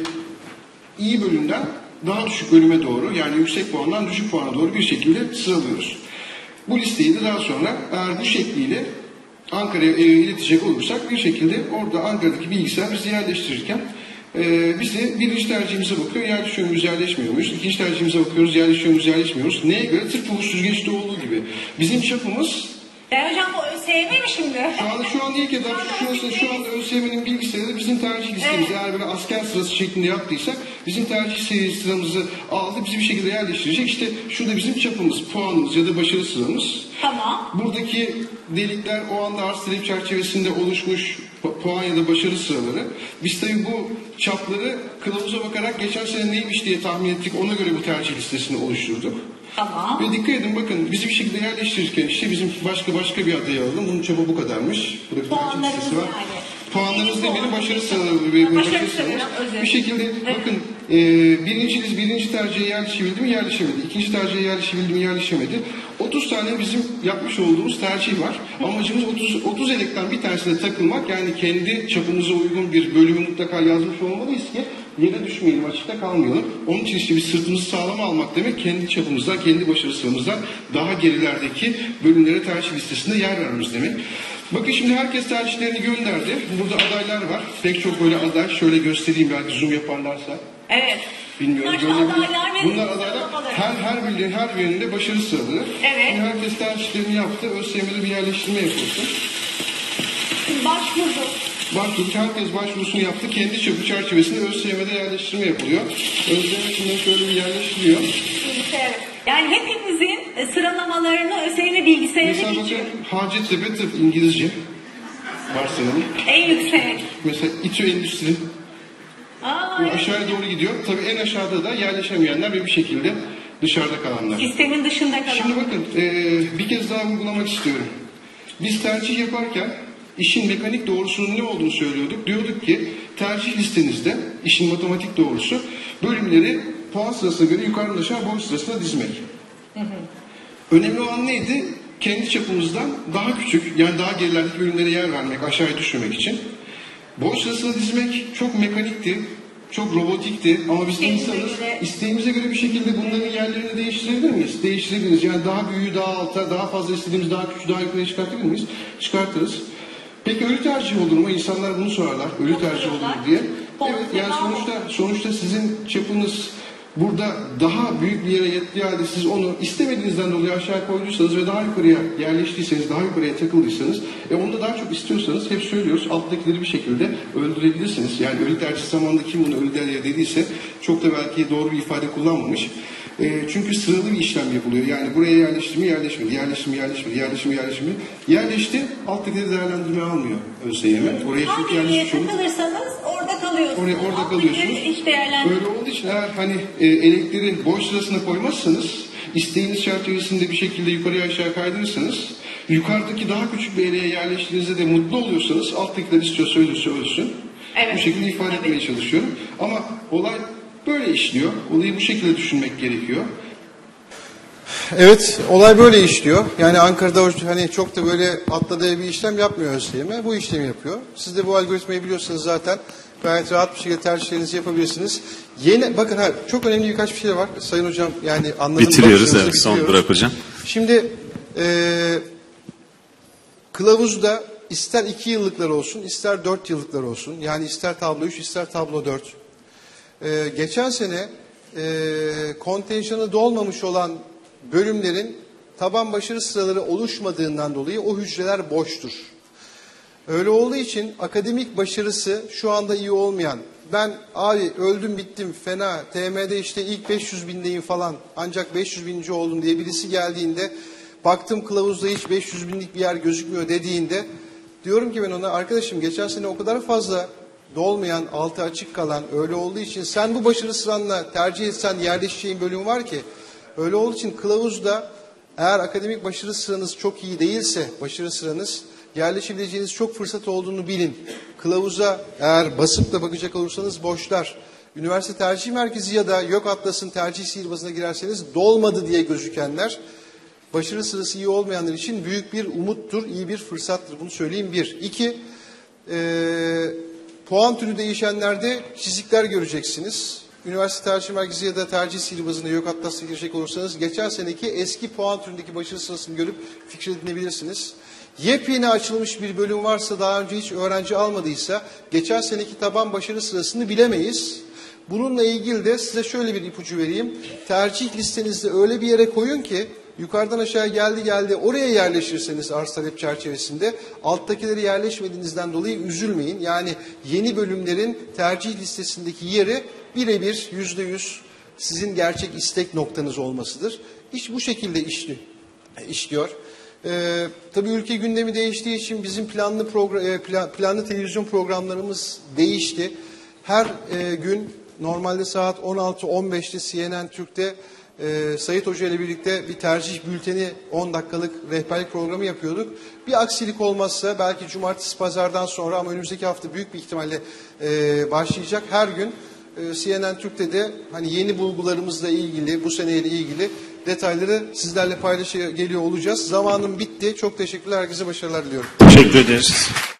iyi bölümden daha düşük bölüme doğru, yani yüksek puandan düşük puana doğru bir şekilde sıralıyoruz. Bu listeyi de daha sonra eğer bu şekliyle Ankara'ya e, iletecek olursak bir şekilde orada Ankara'daki bilgisayar bizi yerleştirirken e, bize birinci tercihimize bakıyor, yerleşiyor muyuz, yerleşmiyor muyuz? İkinci tercihimize bakıyoruz, yerleşiyor muyuz, yerleşmiyoruz. Neye göre? Tıpkı bu süzgeçte olduğu gibi. Bizim çapımız... Ben hocam bu ÖSYM mi şimdi? Şu anda, şu anda ilk etap şu, şu anda ÖSYM'nin bilgisayarı bizim tercih listemiz. Evet. Eğer böyle asker sırası şeklinde yaptıysak bizim tercih sıramızı aldı, bizi bir şekilde yerleştirecek. İşte şurada bizim çapımız, puanımız ya da başarı sıramız. Tamam. Buradaki delikler o anda arz talep çerçevesinde oluşmuş puan ya da başarı sıraları. Biz tabii bu çapları kılavuza bakarak geçen sene neymiş diye tahmin ettik. Ona göre bu tercih listesini oluşturduk. Tamam. Ve dikkat edin, bakın bizi bir şekilde yerleştirirken işte bizim başka başka bir adayı alalım. Bunun çapı bu kadarmış. Burada bir tercih listesi var. Yani. Puanlarımız demeli başarı sıraları ve başarı sıraları. Bir şekilde evet. Bakın e, birinci, birinci tercihe yerleşebildi mi? Yerleşemedi. İkinci tercihe yerleşebildi mi? Yerleşemedi. otuz tane bizim yapmış olduğumuz tercih var. Amacımız otuz, otuz elekten bir tanesine takılmak. Yani kendi çapımıza uygun bir bölümü mutlaka yazmış olmalıyız ki yere düşmeyelim, açıkta kalmayalım. Onun için işte bir sırtımızı sağlam almak demek kendi çapımızdan, kendi başarı sıramızdan daha gerilerdeki bölümlere tercih listesinde yer vermemiz demek. Bakın şimdi herkes tercihlerini gönderdi. Burada adaylar var. Pek çok böyle aday. Şöyle göstereyim, belki zoom yaparlarsa. Evet. Bilmiyorum. Bunlar görebilir- adaylar ve Bunlar adaylar. sıralamaları. Her, her birinin, her birinde başarı sıraları. Evet. Şimdi herkes tercihlerini yaptı. ÖSYM'de bir yerleştirme yapılsın. Başvurdu. Başvurduk. Herkes başvurusunu yaptı. Kendi çapı çerçevesinde ÖSYM'de yerleştirme yapılıyor. ÖSYM şimdi şöyle bir yerleştiriyor. Evet. Yani hepimizin e, sıralamalarını ÖSYM bilgisayarına Mesela geçiyor. bakın Hacettepe Tıp İngilizce. Varsayalım. En yüksek. Mesela İTÜ Endüstri. Aa, Bu aşağıya doğru gidiyor. Tabii en aşağıda da yerleşemeyenler ve bir şekilde dışarıda kalanlar. sistemin dışında kalan. Şimdi bakın eee, bir kez daha vurgulamak istiyorum. Biz tercih yaparken işin mekanik doğrusunun ne olduğunu söylüyorduk. Diyorduk ki tercih listenizde işin matematik doğrusu bölümleri puan sırasına göre yukarıdan aşağı boy sırasına dizmek. Hı hı. Önemli olan neydi? Kendi çapımızdan daha küçük, yani daha gerilerdeki bölümlere yer vermek, aşağıya düşmemek için. Boy sırasına dizmek çok mekanikti, çok robotikti ama biz İsteğimize insanız. göre. İsteğimize göre bir şekilde bunların yerlerini değiştirebilir miyiz? Değiştirebiliriz. Yani daha büyüğü daha alta, daha fazla istediğimiz daha küçüğü daha yukarıya çıkartabilir miyiz? Çıkartırız. Peki ölü tercih olur mu? İnsanlar bunu sorarlar. Ölü tercih olur mu diye. Evet, yani sonuçta sonuçta sizin çapınız burada daha büyük bir yere yettiği halde siz onu istemediğinizden dolayı aşağı koyduysanız ve daha yukarıya yerleştiyseniz, daha yukarıya takıldıysanız, e onu da daha çok istiyorsanız hep söylüyoruz, alttakileri bir şekilde öldürebilirsiniz. Yani ölü tercih zamanında kim bunu ölü tercih dediyse çok da belki doğru bir ifade kullanmamış. E, çünkü sıralı bir işlem yapılıyor. Yani buraya yerleşti mi yerleşmedi, yerleşti mi yerleşmedi, yerleşti mi yerleşmedi. Yerleşti, alttakileri değerlendirmeye almıyor ÖSYM. Oraya çünkü Hangi yerleşmiş yere olur. takılırsanız orada kalıyorsunuz. Oraya, orada Alttakileri kalıyorsunuz. hiç değerlendirmiyor. Öyle olduğu için eğer hani e, elektriğin boş sırasına koymazsanız, isteğiniz çerçevesinde bir şekilde yukarıya aşağı kaydırırsanız, yukarıdaki daha küçük bir yere yerleştiğinizde de mutlu oluyorsanız, alttakiler istiyorsa ölürse ölsün. Evet. Bu şekilde ifade Evet. etmeye çalışıyorum. Ama olay böyle işliyor. Olayı bu şekilde düşünmek gerekiyor. Evet, olay böyle işliyor. Yani Ankara'da o- hani çok da böyle atladığı bir işlem yapmıyor ÖSYM. Bu işlemi yapıyor. Siz de bu algoritmayı biliyorsanız zaten gayet rahat bir şekilde tercihlerinizi yapabilirsiniz. Yeni, bakın ha, çok önemli birkaç bir şey var Sayın Hocam. Yani anladığım Bitiriyoruz, bakışınızı evet, son bitiriyoruz. Burak Hocam. Şimdi eee kılavuzda ister iki yıllıklar olsun, ister dört yıllıklar olsun. Yani ister tablo üç, ister tablo dört. Ee, geçen sene e, kontenjanı dolmamış olan bölümlerin taban başarı sıraları oluşmadığından dolayı o hücreler boştur. Öyle olduğu için akademik başarısı şu anda iyi olmayan, ben abi öldüm bittim fena, T M'de işte ilk beş yüz bindeyim falan ancak beş yüz bininci oldum diye birisi geldiğinde, baktım kılavuzda hiç beş yüz binlik bir yer gözükmüyor dediğinde, diyorum ki ben ona, arkadaşım geçen sene o kadar fazla dolmayan, altı açık kalan, öyle olduğu için sen bu başarı sıranla tercih etsen yerleşeceğin bölüm var ki, öyle olduğu için kılavuzda eğer akademik başarı sıranız çok iyi değilse, başarı sıranız, yerleşebileceğiniz çok fırsat olduğunu bilin. Kılavuza eğer basıp da bakacak olursanız boşlar. Üniversite tercih merkezi ya da YÖK Atlas'ın tercih sihirbazına girerseniz dolmadı diye gözükenler, başarı sırası iyi olmayanlar için büyük bir umuttur, iyi bir fırsattır. Bunu söyleyeyim bir. İki, ee, puan türü değişenlerde çizikler göreceksiniz. Üniversite tercih merkezi ya da tercih sihirbazına YÖK Atlas'a girecek olursanız geçen seneki eski puan türündeki başarı sırasını görüp fikir edinebilirsiniz. Yepyeni açılmış bir bölüm varsa, daha önce hiç öğrenci almadıysa geçen seneki taban başarı sırasını bilemeyiz. Bununla ilgili de size şöyle bir ipucu vereyim. Tercih listenizde öyle bir yere koyun ki yukarıdan aşağı geldi geldi oraya yerleşirseniz arz talep çerçevesinde alttakileri yerleşmediğinizden dolayı üzülmeyin. Yani yeni bölümlerin tercih listesindeki yeri birebir yüzde yüz sizin gerçek istek noktanız olmasıdır. İş bu şekilde işli, işliyor. Ee, tabii ülke gündemi değiştiği için bizim planlı program, plan, planlı televizyon programlarımız değişti. Her e, gün normalde saat on altı on beşte C N N Türk'te e, Sayit Hoca ile birlikte bir tercih bülteni on dakikalık rehberlik programı yapıyorduk. Bir aksilik olmazsa belki cumartesi pazardan sonra ama önümüzdeki hafta büyük bir ihtimalle e, başlayacak. Her gün e, C N N Türk'te de hani yeni bulgularımızla ilgili, bu seneyle ilgili detayları sizlerle paylaşıyor geliyor olacağız. Zamanım bitti. Çok teşekkürler. Herkese başarılar diliyorum. Teşekkür ederiz.